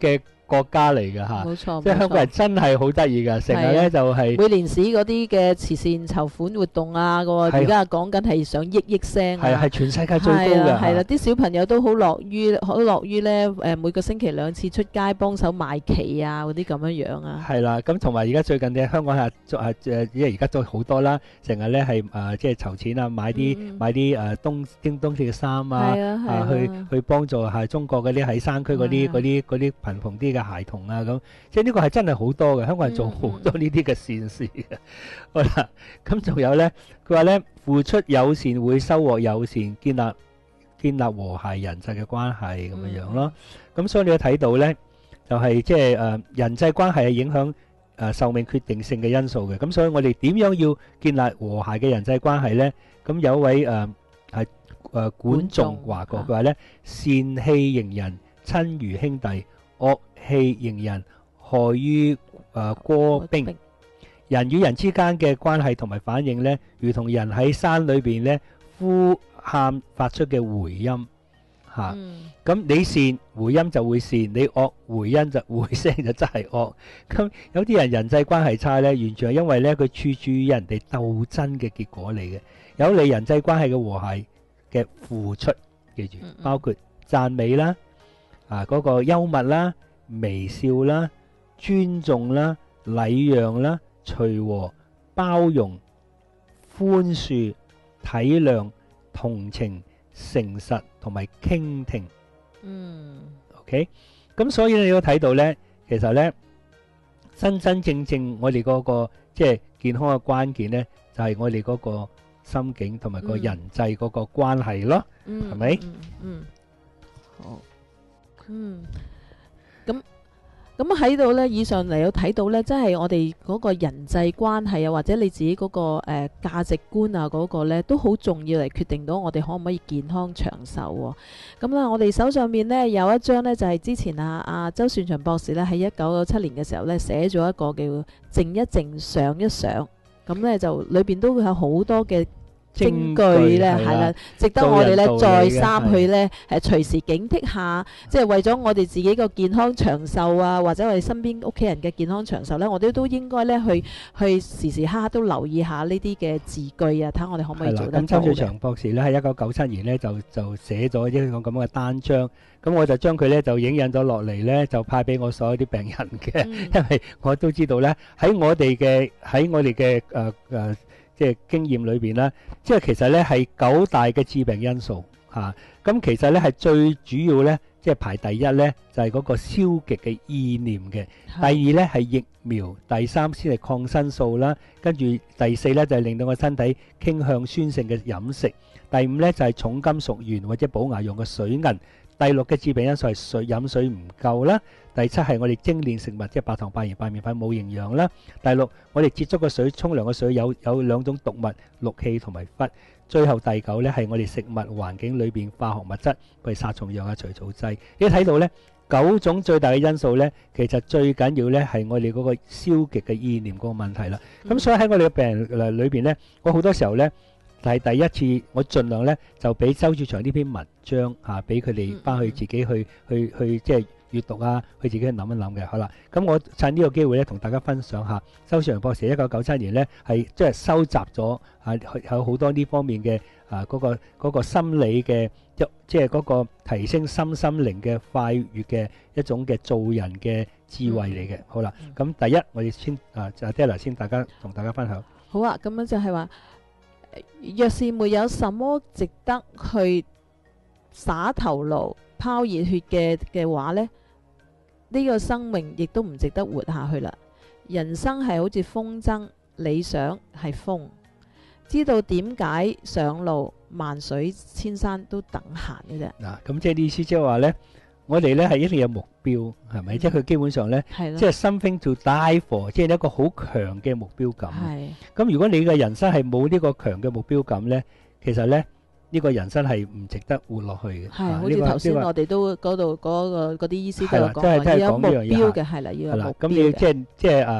國家嚟㗎嚇。 冇錯， 即係香港人真係好得意㗎，成日咧就係每年市嗰啲嘅慈善籌款活動啊，個而家講緊係上億億聲啊， 係係全世界最高㗎。 係啦，啲小朋友都好樂於好樂於咧誒每個星期兩次出街幫手賣旗啊嗰啲咁樣樣啊。 係啦，咁同埋而家最近嘅香港係做係誒，因為而家都好多啦，成日咧係誒即係籌錢啊，買啲、嗯、買啲誒冬冬冬天嘅衫啊，啊，啊去去幫助係中國嗰啲喺山區嗰啲嗰啲嗰啲貧窮啲嘅孩童啊咁，即係呢個係真係好多嘅，香港人做好多呢啲嘅善事嘅。嗯、好啦，咁仲有咧，佢話咧付出友善會收穫友善，建立建立和諧人際嘅關係咁樣樣咯。咁、嗯、所以你睇到咧。就係即係誒人際關係係影響誒壽命決定性嘅因素嘅，咁所以我哋點樣要建立和諧嘅人際關係咧？咁有一位誒係誒管仲話過，佢話咧善氣迎人親如兄弟，惡氣迎人害於誒戈兵。人與人之間嘅關係同埋反應咧，如同人喺山裏邊咧呼喊發出嘅回音。嚇，咁、嗯、你善回音就會善，你惡回音就回聲就真係惡。咁有啲人人際關係差咧，完全係因為咧佢處處與人哋鬥爭嘅結果嚟嘅。有利人際關係嘅和諧嘅付出，記住包括讚美啦，啊嗰、嗰個幽默啦、微笑啦、尊重啦、禮讓啦、隨和、包容、寬恕、體諒、同情、誠實同埋傾聽，嗯 ，OK，咁所以你要睇到咧，其實咧真真正正我哋嗰個即係健康嘅關鍵咧，就係我哋嗰個心境同埋個人際嗰個關係咯，係咪？ 嗯嗯，好，嗯，咁。咁喺度呢，以上嚟有睇到呢，即係我哋嗰個人際關係啊，或者你自己嗰、嗰個誒、呃、價值觀啊，嗰個呢都好重要嚟決定到我哋可唔可以健康長壽喎。咁啦，我哋手上面呢有一張呢，就係、是、之前啊啊周善祥博士呢喺一九九七年嘅時候呢寫咗一個叫靜一靜想一想，咁呢就裏邊都會有好多嘅證據咧，係啦，值得我哋咧再三去咧，係隨時警惕下，即係為咗我哋自己個健康長壽啊，或者我哋身邊屋企人嘅健康長壽咧，我哋都應該咧去去時時刻刻都留意下呢啲嘅字句啊，睇下我哋可唔可以做得到嘅。咁周善祥博士咧喺一九九七年咧就就寫咗一個咁嘅單張，咁我就將佢咧就影印咗落嚟咧，就派俾我所有啲病人嘅，因為我都知道咧喺我哋嘅喺我哋嘅誒誒。即係經驗裏邊啦，即係其實咧係九大嘅致病因素嚇。咁、啊、其實咧係最主要咧，即係排第一咧就係、是、嗰個消極嘅意念嘅。第二咧係疫苗，第三先係抗生素啦。跟住第四咧就係、是、令到個身體傾向酸性嘅飲食。第五咧就係、是、重金屬鉛或者保牙用嘅水銀。第六嘅致病因素係水飲水唔夠啦。第七係我哋精煉食物，即係白糖、白鹽、白麵粉冇營養啦。第六，我哋接觸嘅水、沖涼嘅水有有兩種毒物，氯氣同埋氟。最後第九咧係我哋食物環境裏邊化學物質，譬如殺蟲藥啊、除草劑。你睇到咧九種最大嘅因素咧，其實最緊要咧係我哋嗰個消極嘅意念嗰個問題啦。咁、嗯、所以喺我哋嘅病人裏邊咧，我好多時候咧。係第一次，我盡量咧就俾周志祥呢篇文章嚇，俾佢哋翻去自己去、嗯、去去，去即係閱讀啊，去自己去諗一諗嘅。好啦，咁我趁呢個機會咧，同大家分享下周志祥博士一九九七年咧係即係收集咗啊有好多呢方面嘅啊嗰、嗰個嗰個心理嘅即即係嗰個提升心心靈嘅快悅嘅一種嘅做人嘅智慧嚟嘅。嗯、好啦，咁第一我哋先啊阿 Della 先大家同大家分享。 好啊，咁樣就係話。若是沒有什麼值得去灑頭顱、拋熱血嘅嘅話呢，呢個生命亦都唔值得活下去啦。人生係好似風箏，理想係風，知道點解上路萬水千山都等閒嘅啫。 嗱，咁即係啲意思即係話呢。我哋咧係一定有目標，係咪？嗯、即係佢基本上咧，即係 something to die for，即係一個好強嘅目標感。咁如果你嘅人生係冇呢個強嘅目標感咧，其實咧呢、呢個人生係唔值得活落去嘅。係， 好似頭先我哋都嗰度嗰個嗰啲醫師都有講話，要有目標嘅，係啦，要有目標嘅。 咁你即係即係啊，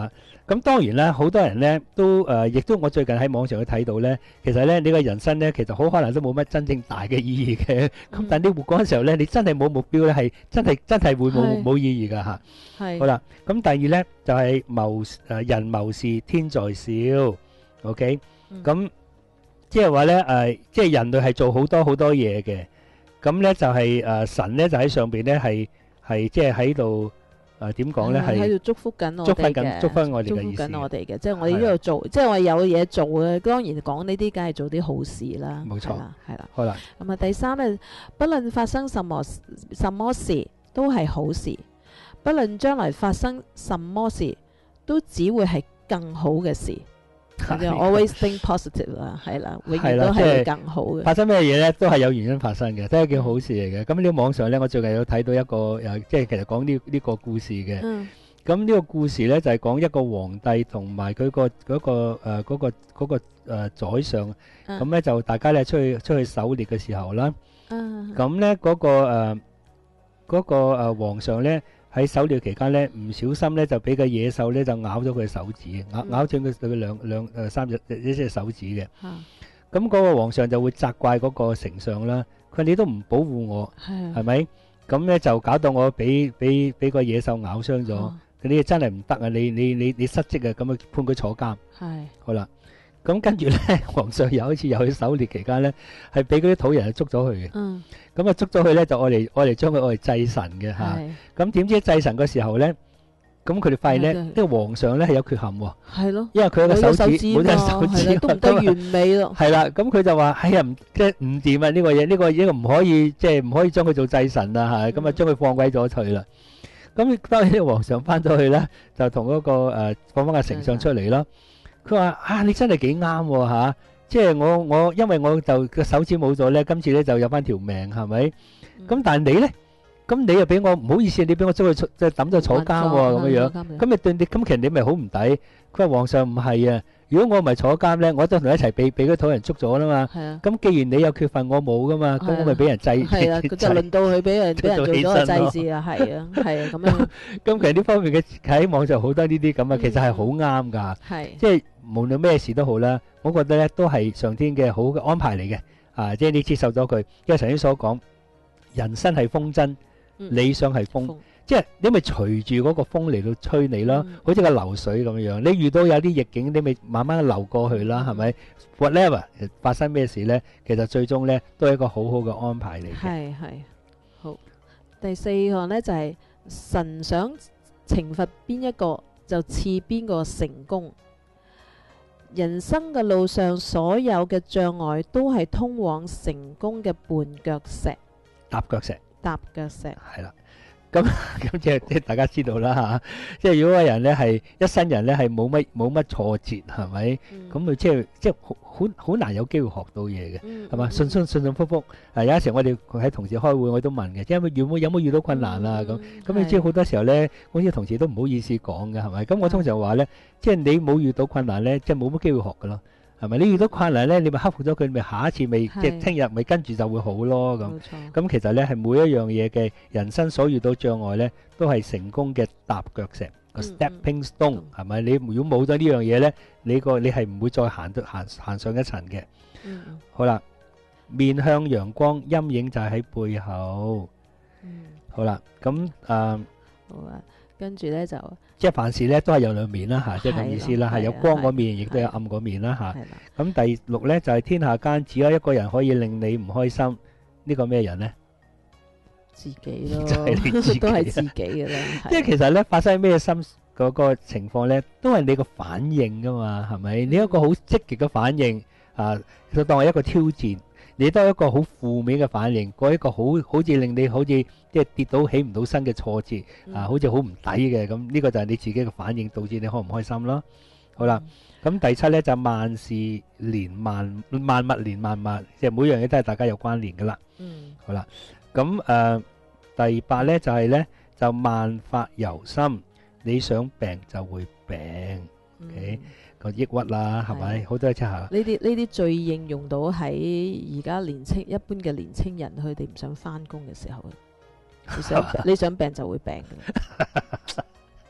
咁當然啦，好多人咧都誒，亦都我最近喺網上去睇到咧，其實咧你個人生咧，其實好可能都冇乜真正大嘅意義嘅。咁但係你活嗰陣時候咧，你真係冇目標咧，係真係真係會冇冇意義㗎嚇。 係好啦，咁第二咧就係謀誒人謀事天在笑，OK，咁即係話咧誒，即係人類係做好多好多嘢嘅，咁咧就係誒神咧就喺上邊咧係係即係喺度。誒點講咧？係喺度祝福緊我祝福哋嘅， 緊祝福我哋祝福嘅意思。 緊我哋嘅，即係我哋呢度做，即係我有嘢做嘅。當然講呢啲，梗係做啲好事啦。 冇錯， 係啦。 好啦， 咁啊，第三咧，不論發生什麼什麼事，都係好事；不論將來發生什麼事，都只會係更好嘅事。Always think positive 啦，係啦，永遠都係更好嘅。 發生咩嘢咧，都係有原因發生嘅，都係一件好事嚟嘅。咁呢個網上咧，我最近有睇到一個誒，即係其實講呢呢個故事嘅。 嗯。 咁呢個故事咧就係講一個皇帝同埋佢個嗰個誒嗰個嗰個誒宰相，咁咧就大家咧出去出去狩獵嘅時候啦。嗯。咁咧嗰個誒嗰個誒皇上咧。喺狩獵期間咧，唔小心咧就俾個野獸咧就咬咗佢手指，咬咬斷佢佢兩兩誒三隻一隻手指嘅。咁嗰個皇上就會責怪嗰個丞相啦。佢話你都唔保護我，係咪？咁咧就搞到我俾俾俾個野獸咬傷咗。你真係唔得啊！你你你你失職啊！咁啊判佢坐監。係。好啦，咁跟住咧，皇上有一次又去狩獵期間咧，係俾嗰啲土人捉咗佢嘅。嗯。咁啊捉咗佢咧，就愛嚟愛嚟將佢愛嚟祭神嘅嚇。咁點知祭神嘅時候咧，咁佢哋發現咧，呢個皇上咧係有缺陷喎。係咯。因為佢有個手指冇隻手指， 都唔得完美咯。 係啦，咁佢就話：哎呀，唔即係唔掂啊！呢個嘢，呢個呢個唔可以，即係唔可以將佢做祭神啊！係咁啊，將佢放鬼咗佢啦。咁當然呢個皇上翻咗去咧，就同嗰個誒放翻個丞相出嚟啦。佢話：啊，你真係幾啱喎嚇！即係我我因為我就個手指冇咗咧，今次咧就有翻條命係咪？咁但係你咧，咁你又俾我唔好意思，你俾我捉去即係抌咗坐監喎咁樣樣，咁咪對你咁其實你咪好唔抵？佢話皇上唔係啊，如果我唔係坐監咧，我都同你一齊俾俾嗰土人捉咗啦嘛。係啊。咁既然你有缺份，我冇噶嘛，咁我咪俾人祭。係啊，就輪到佢俾人俾人做咗個祭祀啊，係啊，係啊，咁樣。咁其實呢方面嘅喺網上好多呢啲咁啊，其實係好啱㗎。係。即係無論咩事都好啦。我覺得咧都係上天嘅好嘅安排嚟嘅，啊，即係你接受咗佢，因為頭先所講，人生係風箏，理想係風，即係你咪隨住嗰個風嚟到吹你咯，好似個流水咁樣。你遇到有啲逆境，你咪慢慢流過去啦，係咪 ？Whatever 發生咩事咧，其實最終咧都係一個好好嘅安排嚟嘅。係係好。 第四項咧就係神想懲罰邊一個，就賜邊個成功。人生嘅路上，所有嘅障礙都係通往成功嘅絆腳石、 踏腳石、 踏腳石。 係啦，咁咁即係即係大家知道啦嚇。即係如果個人咧係一生人咧係冇乜冇乜挫折，係咪？咁佢即係即係好好好難有機會學到嘢嘅，係嘛？順順順順福福。啊，有陣時我哋喺同事開會，我都問嘅，即係有冇有冇遇到困難啊？咁咁你知好多時候咧，公司同事都唔好意思講嘅，係咪？咁我通常話咧。即係你冇遇到困難咧，即係冇乜機會學噶咯，係咪？你遇到困難咧，你咪克服咗佢，咪下一次咪即係聽日咪跟住就會好咯咁。咁其實咧係每一樣嘢嘅人生所遇到障礙咧，都係成功嘅踏腳石個 stepping stone，係咪？你如果冇咗呢樣嘢咧，你個你係唔會再行到行行上一層嘅。好啦，面向陽光，陰影就係喺背後。好啦，咁誒， 好啊，跟住咧就。 即係凡事咧都係有兩面啦嚇，即係咁意思啦，係有光嗰面，亦都有暗嗰面啦嚇。咁第六咧就係天下間只有一個人可以令你唔開心，呢個咩人咧？ 自己咯， 就係你自己， 都係自己嘅啦。 即係其實咧發生咩心嗰個情況咧，都係你個反應噶嘛，係咪？你一個好積極嘅反應啊，就當係一個挑戰。你都係一個好負面嘅反應，嗰一個好好似令你好似即係跌到起唔到身嘅挫折啊，好似好唔抵嘅咁，呢個就係你自己嘅反應導致你開唔開心咯。好啦，咁第七咧就萬事連萬萬物連萬物，即係每樣嘢都係大家有關聯噶啦。嗯，好啦，咁誒第八咧就係咧就萬法由心，你想病就會病。OK。個抑鬱啦，係咪？好多一齊下。 呢啲呢啲最應用到喺而家年青一般嘅年青人，佢哋唔想翻工嘅時候，你想你想病就會病嘅。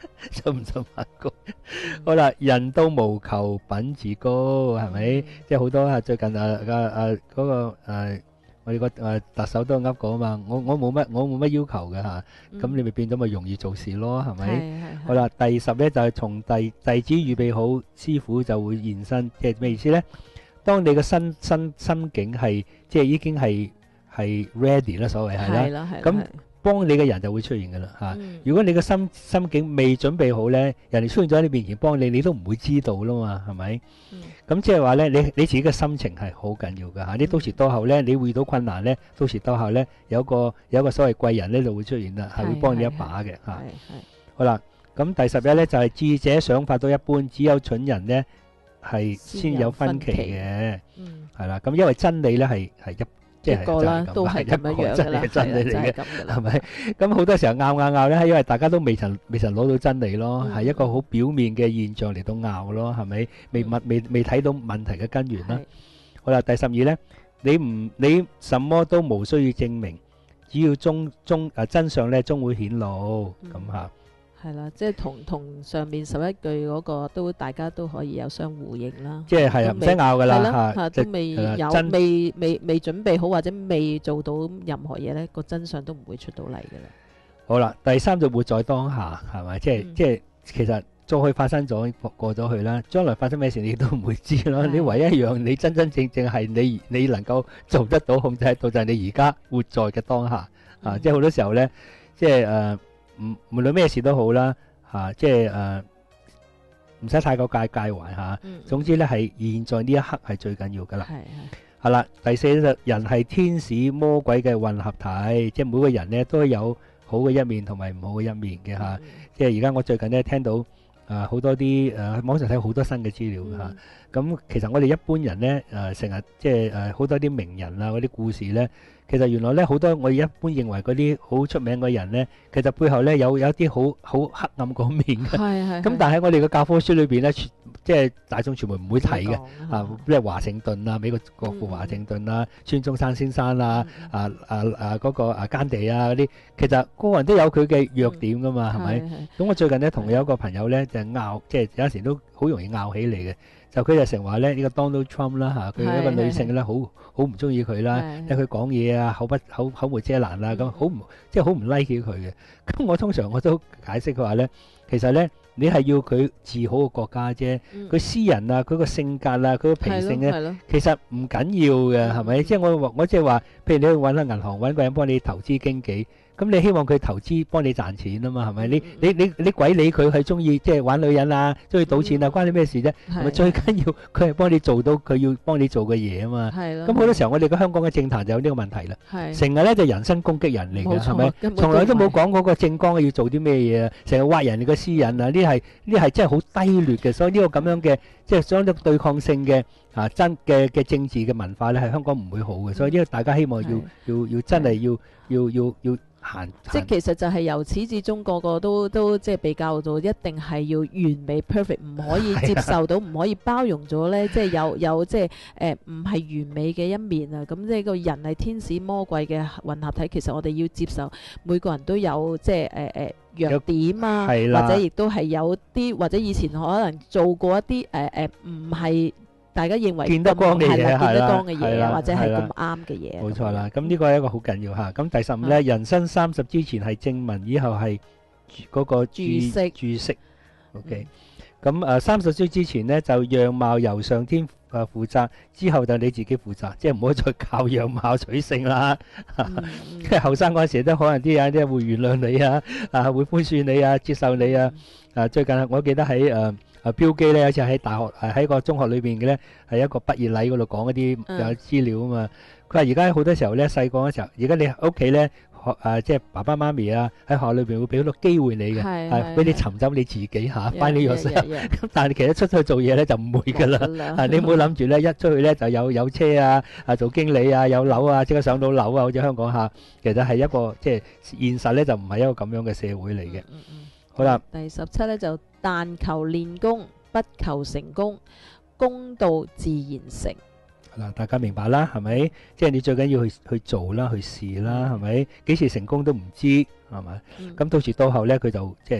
信唔信發哥？好啦，人到無求品自高，係咪？即係好多啊，最近啊啊啊嗰個誒，我哋個誒特首都噏過啊嘛。我我冇乜我冇乜要求嘅嚇，咁你咪變咗咪容易做事咯，係咪？好啦，第十咧就係從弟弟子預備好，師傅就會現身。即係咩意思咧？當你嘅心心心境係即係已經係係 ready 啦，所謂係啦，咁幫你嘅人就會出現㗎啦嚇。如果你嘅心心境未準備好咧，人哋出現咗喺你面前幫你，你都唔會知道啦嘛，係咪？咁即係話咧，你你自己嘅心情係好緊要㗎嚇。你到時到後咧，你遇到困難咧，到時到後咧有個有個所謂貴人咧就會出現啦，係會幫你一把嘅嚇。好啦，咁第十一咧就係智者想法都一般，只有蠢人咧係先有分歧嘅，係啦。咁因為真理咧係係一即係個啦，都係咁樣樣嘅啦， 真理嚟嘅，係咪？咁好多時候拗拗拗咧，係因為大家都未曾未曾攞到真理咯，係一個好表面嘅現象嚟到拗咯，係咪？未問未未睇到問題嘅根源啦。好啦，第十二咧，你唔你什麼都無需要證明，只要終終誒真相咧，終會顯露咁嚇。 係啦，即係同同上面十一句嗰個都大家都可以有相互應啦。 即係係啊，唔使拗噶啦嚇，都未有未未未準備好或者未做到任何嘢咧，個真相都唔會出到嚟嘅啦。 好啦，第三就活在當下，係咪？即係即係其實過去發生咗過咗去啦，將來發生咩事你都唔會知咯。你唯一一樣你真真正正係你你能夠做得到控制得到就係你而家活在嘅當下啊！即係好多時候咧，即係誒。唔無論咩事都好啦，嚇，即係誒唔使太過介介懷嚇。總之咧係現在呢一刻係最緊要噶啦。係係。係啦，第四就人係天使魔鬼嘅混合體，即係每個人咧都有好嘅一面同埋唔好嘅一面嘅嚇。即係而家我最近咧聽到誒好多啲誒網上睇好多新嘅資料嚇。咁其實我哋一般人咧誒成日即係誒好多啲名人啊嗰啲故事咧。其實原來咧好多我哋一般認為嗰啲好出名嘅人咧，其實背後咧有有一啲好好黑暗嗰面嘅。係係。咁但係喺我哋嘅教科書裏邊咧，即係大眾傳媒唔會睇嘅。啊，即係華盛頓啊，美國國父華盛頓啊，孫中山先生啊，啊啊啊嗰個啊甘地啊嗰啲，其實個個人都有佢嘅弱點噶嘛，係咪？咁我最近咧同有一個朋友咧就拗，即係有陣時都好容易拗起嚟嘅。就佢就成話咧呢個 Donald Trump 啦嚇，佢一個女性咧好好唔中意佢啦，因為佢講嘢啊口不口口無遮攔啦，咁好唔即係好唔 like 佢嘅。咁我通常我都解釋佢話咧，其實咧你係要佢治好個國家啫，佢私人啊，佢個性格啊，佢個脾性咧，其實唔緊要嘅，係咪？即係我我即係話，譬如你去揾下銀行揾個人幫你投資經紀。咁你希望佢投資幫你賺錢啊嘛，係咪？你你你你鬼理佢係中意即係玩女人啊，中意賭錢啊，關你咩事啫？係咪最緊要佢係幫你做到佢要幫你做嘅嘢啊嘛？係咯。咁好多時候我哋嘅香港嘅政壇就有呢個問題啦。係。成日咧就人身攻擊人嚟嘅，係咪？從來都冇講嗰個政綱要做啲咩嘢啊，成日挖人哋嘅私隱啊，呢係呢係真係好低劣嘅，所以呢個咁樣嘅即係相當對抗性嘅啊真嘅嘅政治嘅文化咧，係香港唔會好嘅，所以呢個大家希望要要要真係要要要要。 即係其實就係由始至終個個都都即係比較到，一定係要完美 perfect， 唔可以接受到，唔可以包容咗咧，即係有有即係誒唔係完美嘅一面啊！咁即係個人係天使魔鬼嘅混合體，其實我哋要接受每個人都有即係誒誒弱點啊，或者亦都係有啲或者以前可能做過一啲誒誒唔係。大家認為見得光嘅嘢係啦， 係啦，或者係咁啱嘅嘢。 冇錯啦，咁呢個係一個好緊要嚇。咁第十五咧，人生三十之前係正文，以後係嗰個注釋注釋。OK，咁誒三十歲之前咧就樣貌由上天誒負責，之後就你自己負責，即係唔好再靠樣貌取勝啦。即係後生嗰陣時都可能啲人啲會原諒你啊，啊會寬恕你啊，接受你啊。誒最近我記得喺誒。啊，標基咧，好似喺大學，誒喺個中學裏邊嘅咧，係一個畢業禮嗰度講一啲有資料啊嘛。佢話而家好多時候咧，細個嗰時候，而家你屋企咧，學誒即係爸爸媽咪啊，喺學校裏邊會俾好多機會你嘅，係俾你尋找你自己嚇，find yourself。咁但係你其實出去做嘢咧就唔會㗎啦。啊，你唔好諗住咧一出去咧就有有車啊，啊做經理啊，有樓啊，即刻上到樓啊，好似香港嚇。其實係一個即係現實咧，就唔係一個咁樣嘅社會嚟嘅。好啦， 第十七咧就。但求練功，不求成功，功到自然成。 嗱，大家明白啦，係咪？即係你最緊要去去做啦，去試啦，係咪？幾時成功都唔知，係咪？咁到時到後咧，佢就即係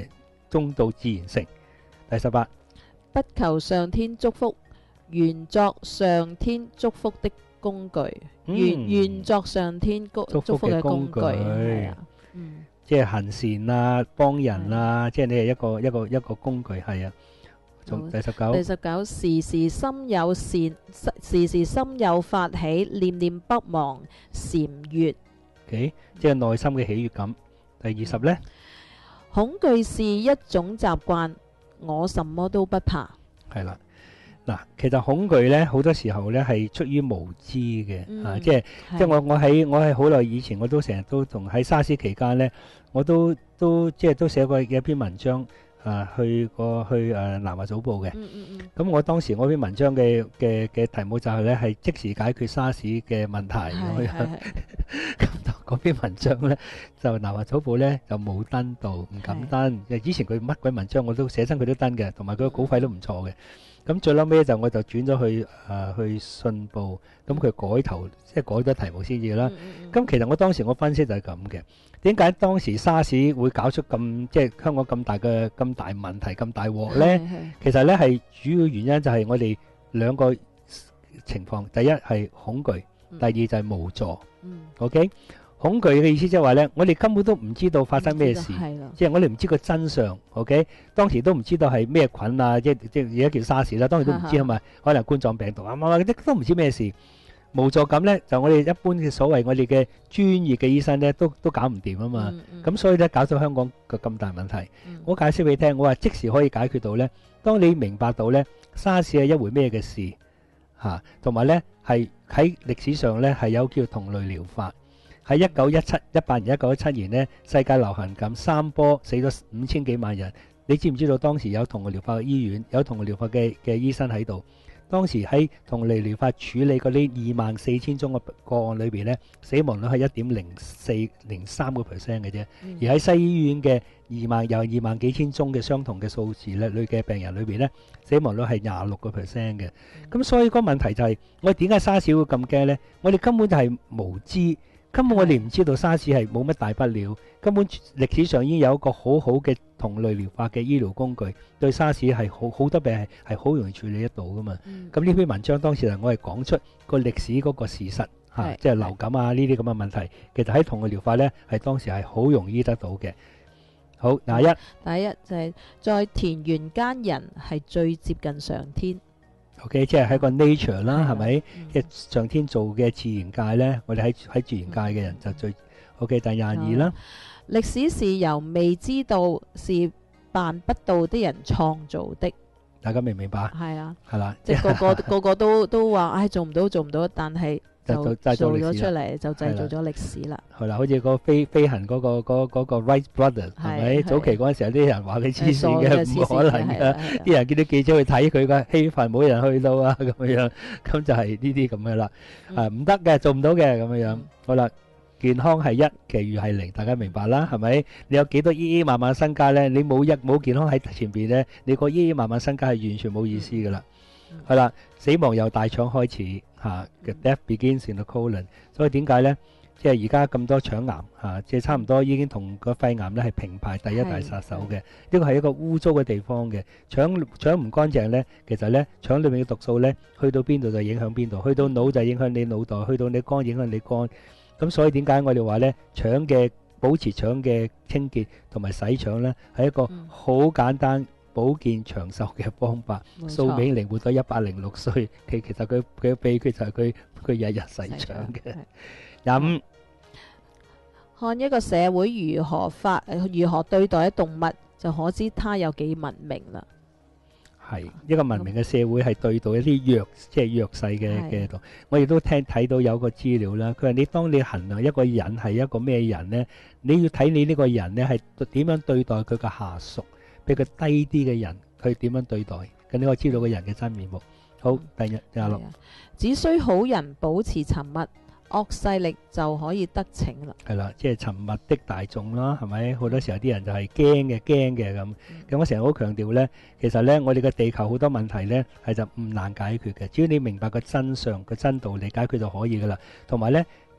中到自然成。第十八， 不求上天祝福，願作上天祝福的工具， 嗯願願作上天祝祝福祝福嘅工具， 嘅工具係啊，嗯， 即係行善啊，幫人啊，即係你係一個一個一個工具，係啊。仲好第十九， 第十九，時時心有善，時時心有法喜，念念不忘禪悅。 OK，即係內心嘅喜悅感。第二十呢， 恐懼是一種習慣，我什麼都不怕。 係啦。嗱，其實恐懼呢，好多時候呢係出於無知嘅， 嗯啊，即係即係我我喺我係好耐以前，我都成日都同喺沙士期間呢，我都都即係都寫過一篇文章。啊，去過去誒南華早報嘅， 嗯嗯嗯， 咁我當時我篇文章嘅嘅嘅題目就係咧係即時解決沙士嘅問題咁樣， 係係係咁嗰篇文章咧就南華早報咧就冇登到，唔敢登。以前佢乜鬼文章我都寫親佢都登嘅，同埋佢個稿費都唔錯嘅。咁最嬲尾就我就轉咗去誒去信報，咁佢改頭即係改咗題目先至啦。 嗯嗯嗯咁其實我當時我分析就係咁嘅，點解當時沙士會搞出咁即係香港咁大嘅咁大問題咁大鑊呢？ 係係其實呢係主要原因就係我哋兩個情況，第一係恐懼，第二就係無助。 嗯 OK，恐懼嘅意思即係話呢，我哋根本都唔知道發生咩事， 係啦， 即係我哋唔知個真相。OK，當時都唔知道係咩菌啊，即係即係而家叫沙士啦，當然都唔知係咪可能冠狀病毒啊，乜乜都唔知咩事。無助感呢，就我哋一般嘅所謂我哋嘅專業嘅醫生呢，都都搞唔掂啊嘛。 嗯嗯咁所以呢，搞到香港個咁大問題。 嗯我解釋俾你聽，我話即時可以解決到呢。當你明白到呢，沙士係一回咩嘅事嚇，同埋呢係喺歷史上呢係有叫同類療法。喺一九一七一八年、一九一七年呢，世界流行感三波死咗五千幾萬人。你知唔知道當時有同類療法嘅醫院，有同類療法嘅嘅醫生喺度？當時喺同類療法處理嗰啲二萬四千宗嘅個案裏邊咧，死亡率係一點零四零三個 percent 嘅啫。而喺西醫院嘅二萬有二萬幾千宗嘅相同嘅數字咧，類嘅病人裏邊咧，死亡率係廿六個 percent 嘅。咁所以個問題就係，我哋點解沙士會咁驚呢？我哋根本就係無知。根本我哋唔知道沙士係冇乜大不了，根本歷史上已經有一個好好嘅同類療法嘅醫療工具，對沙士係好好多病係係好容易處理得到噶嘛。咁呢、嗯、篇文章當時係我係講出個歷史嗰個事實嚇，即係、啊就是、流感啊呢啲咁嘅問題，其實喺同類療法呢係當時係好容易得到嘅。好，第一， 第一就係、是、在田園間人係最接近上天。 OK， 即係喺個 nature 啦，係咪？即係、 嗯、 上天做嘅自然界呢，我哋喺喺自然界嘅人就最 OK。第廿二啦， 歷史是由未知道是辦不到的人創造的。 大家明唔明白？ 係啊， 係啦， 即係個個個個都都話，唉，做唔到，做唔到，但係就做咗出嚟，就製造咗歷史啦。 係啦，好似個飛飛行嗰個嗰嗰個 Wright Brothers 係咪？早期嗰陣時有啲人話佢黐線嘅，唔可能嘅。啲人叫啲記者去睇佢個氣氛，冇人去到啊咁樣，咁就係呢啲咁嘅啦。啊，唔得嘅，做唔到嘅咁樣樣。好啦。健康係一，其餘係零，大家明白啦，係咪？你有幾多億億萬萬身家呢？你冇一冇健康喺前邊呢？你個億億萬萬身家係完全冇意思噶啦。係啦、嗯，死亡由大腸開始嚇嘅、啊、death begins in the colon。所以點解呢？即係而家咁多腸癌嚇，即、啊、係差唔多已經同個肺癌呢係平排第一大殺手嘅。呢個係一個污糟嘅地方嘅，腸腸唔乾淨呢，其實呢，腸裏面嘅毒素呢，去到邊度就影響邊度，去到腦就影響你腦袋，去到你肝影響你肝。咁所以點解我哋話呢？腸嘅保持腸嘅清潔同埋洗腸呢，係一個好簡單保健長壽嘅方法。蘇炳靈活到一百零六歲，其其實佢佢嘅秘訣就係佢佢日日洗腸嘅。廿五， 看一個社會如何發如何對待動物，就可知它有幾文明啦。 係一個文明嘅社會係對待一啲弱即係弱勢嘅嘅度，我亦都聽睇到有個資料啦。佢話你當你衡量一個人係一個咩人呢？你要睇你呢個人呢係點樣對待佢嘅下屬，比佢低啲嘅人，佢點樣對待，咁你可以知道個人嘅真面目。好，第日廿六， 只需好人保持沉默，惡勢力就可以得逞啦。 係啦，即係沉默的大眾啦，係咪？好多時候啲人就係驚嘅，驚嘅咁。咁、嗯、我成日好強調呢，其實呢，我哋嘅地球好多問題呢係就唔難解決嘅，只要你明白個真相、個真道理，解決就可以噶啦。同埋呢，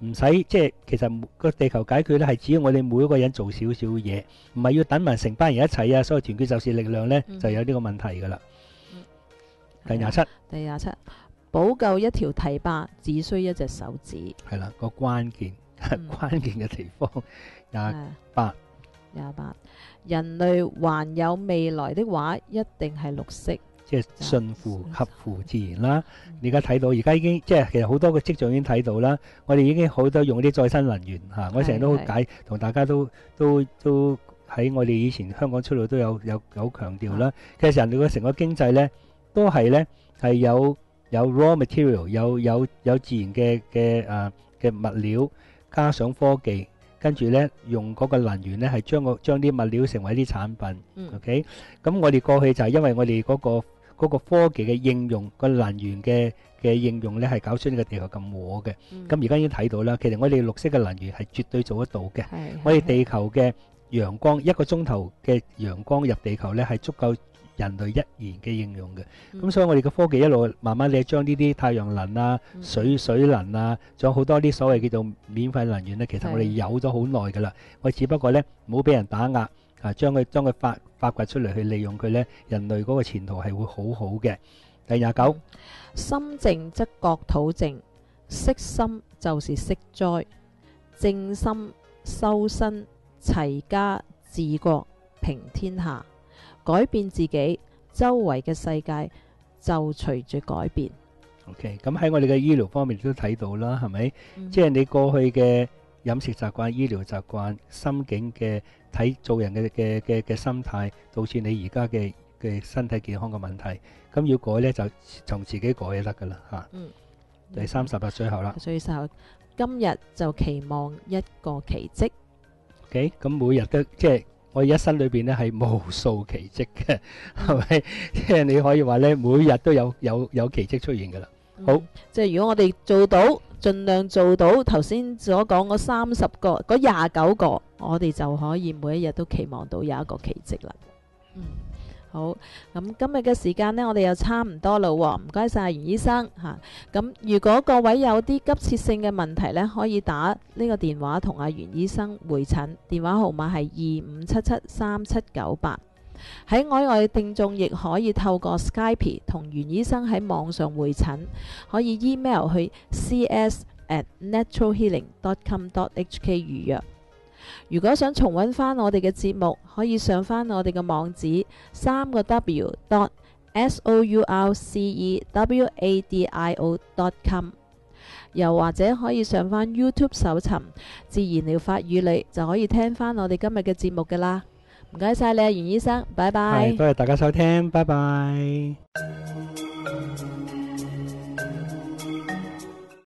唔使即係其實個地球解決咧，係只要我哋每一個人做少少嘢，唔係要等埋成班人一齊啊，所以團結就是力量咧， 嗯就有呢個問題噶啦。 嗯第廿七第廿七，補救一條堤壩只需一隻手指。 係啦，個關鍵嗯關鍵嘅地方。廿八廿八，人類還有未來的話，一定係綠色。 即係順乎合乎自然啦。 嗯你而家睇到，而家已經即係其實好多個跡象已經睇到啦。我哋已經好多用啲再生能源嚇、啊，我成日都解同大家都都都喺我哋以前香港出路都有有有強調啦。其實人類嘅成個經濟呢，都係呢係有有 raw material，有有有自然嘅嘅誒嘅物料，加上科技，跟住呢用嗰個能源呢係將個將啲物料成為啲產品。 嗯 OK，咁我哋過去就係因為我哋嗰個嗰個科技嘅應用，個能源嘅嘅應用咧，係搞出呢個地球咁和嘅。咁而家已經睇到啦，其實我哋綠色嘅能源係絕對做得到嘅。 係我哋地球嘅陽光一個鐘頭嘅陽光入地球咧，係足夠人類一年嘅應用嘅。咁、 嗯所以我哋嘅科技一路慢慢地將呢啲太陽能啊、 嗯水水能啊，仲有好多啲所謂叫做免費能源咧，其實我哋有咗好耐噶啦。我只不過咧冇俾人打壓。啊！將佢將佢發發掘出嚟去利用佢呢，人類嗰個前途係會好好嘅。第廿九， 心靜則國土靜，息心就是息災，正心修身，齊家治國平天下，改變自己，周圍嘅世界就隨住改變。 OK，咁喺我哋嘅醫療方面都睇到啦，係咪？ 嗯、 即係你過去嘅飲食習慣、醫療習慣、心境嘅睇做人嘅嘅嘅嘅心態，導致你而家嘅嘅身體健康嘅問題。咁要改呢，就從自己改就得噶啦嚇。 嗯、 第三十啦，最後啦。 最後今日就期望一個奇蹟。 OK，咁每日都即係我一生裏邊呢係無數奇蹟嘅，係咪？即係你可以話呢，每日都有有有奇蹟出現噶啦。好， 嗯、即係如果我哋做到，盡量做到頭先所講嗰三十個、嗰廿九個，我哋就可以每一日都期望到有一個奇蹟啦。嗯，好，咁今日嘅時間呢，我哋又差唔多啦喎，唔該晒袁醫生嚇。咁、啊、如果各位有啲急切性嘅問題呢，可以打呢個電話同阿袁醫生會診，電話號碼係二五七七三七九八。喺海外嘅聽眾亦可以透過 Skype 同袁醫生喺網上會診，可以 email 去 c s at natural healing dot com dot h k 預約。如果想重溫翻我哋嘅節目，可以上翻我哋嘅網址三個 w dot s o u r c e w a d i o dot com， 又或者可以上翻 YouTube 搜尋自然療法與你，就可以聽翻我哋今日嘅節目噶啦。唔該晒你啊，袁醫生，拜拜。 係，多謝大家收聽，拜拜。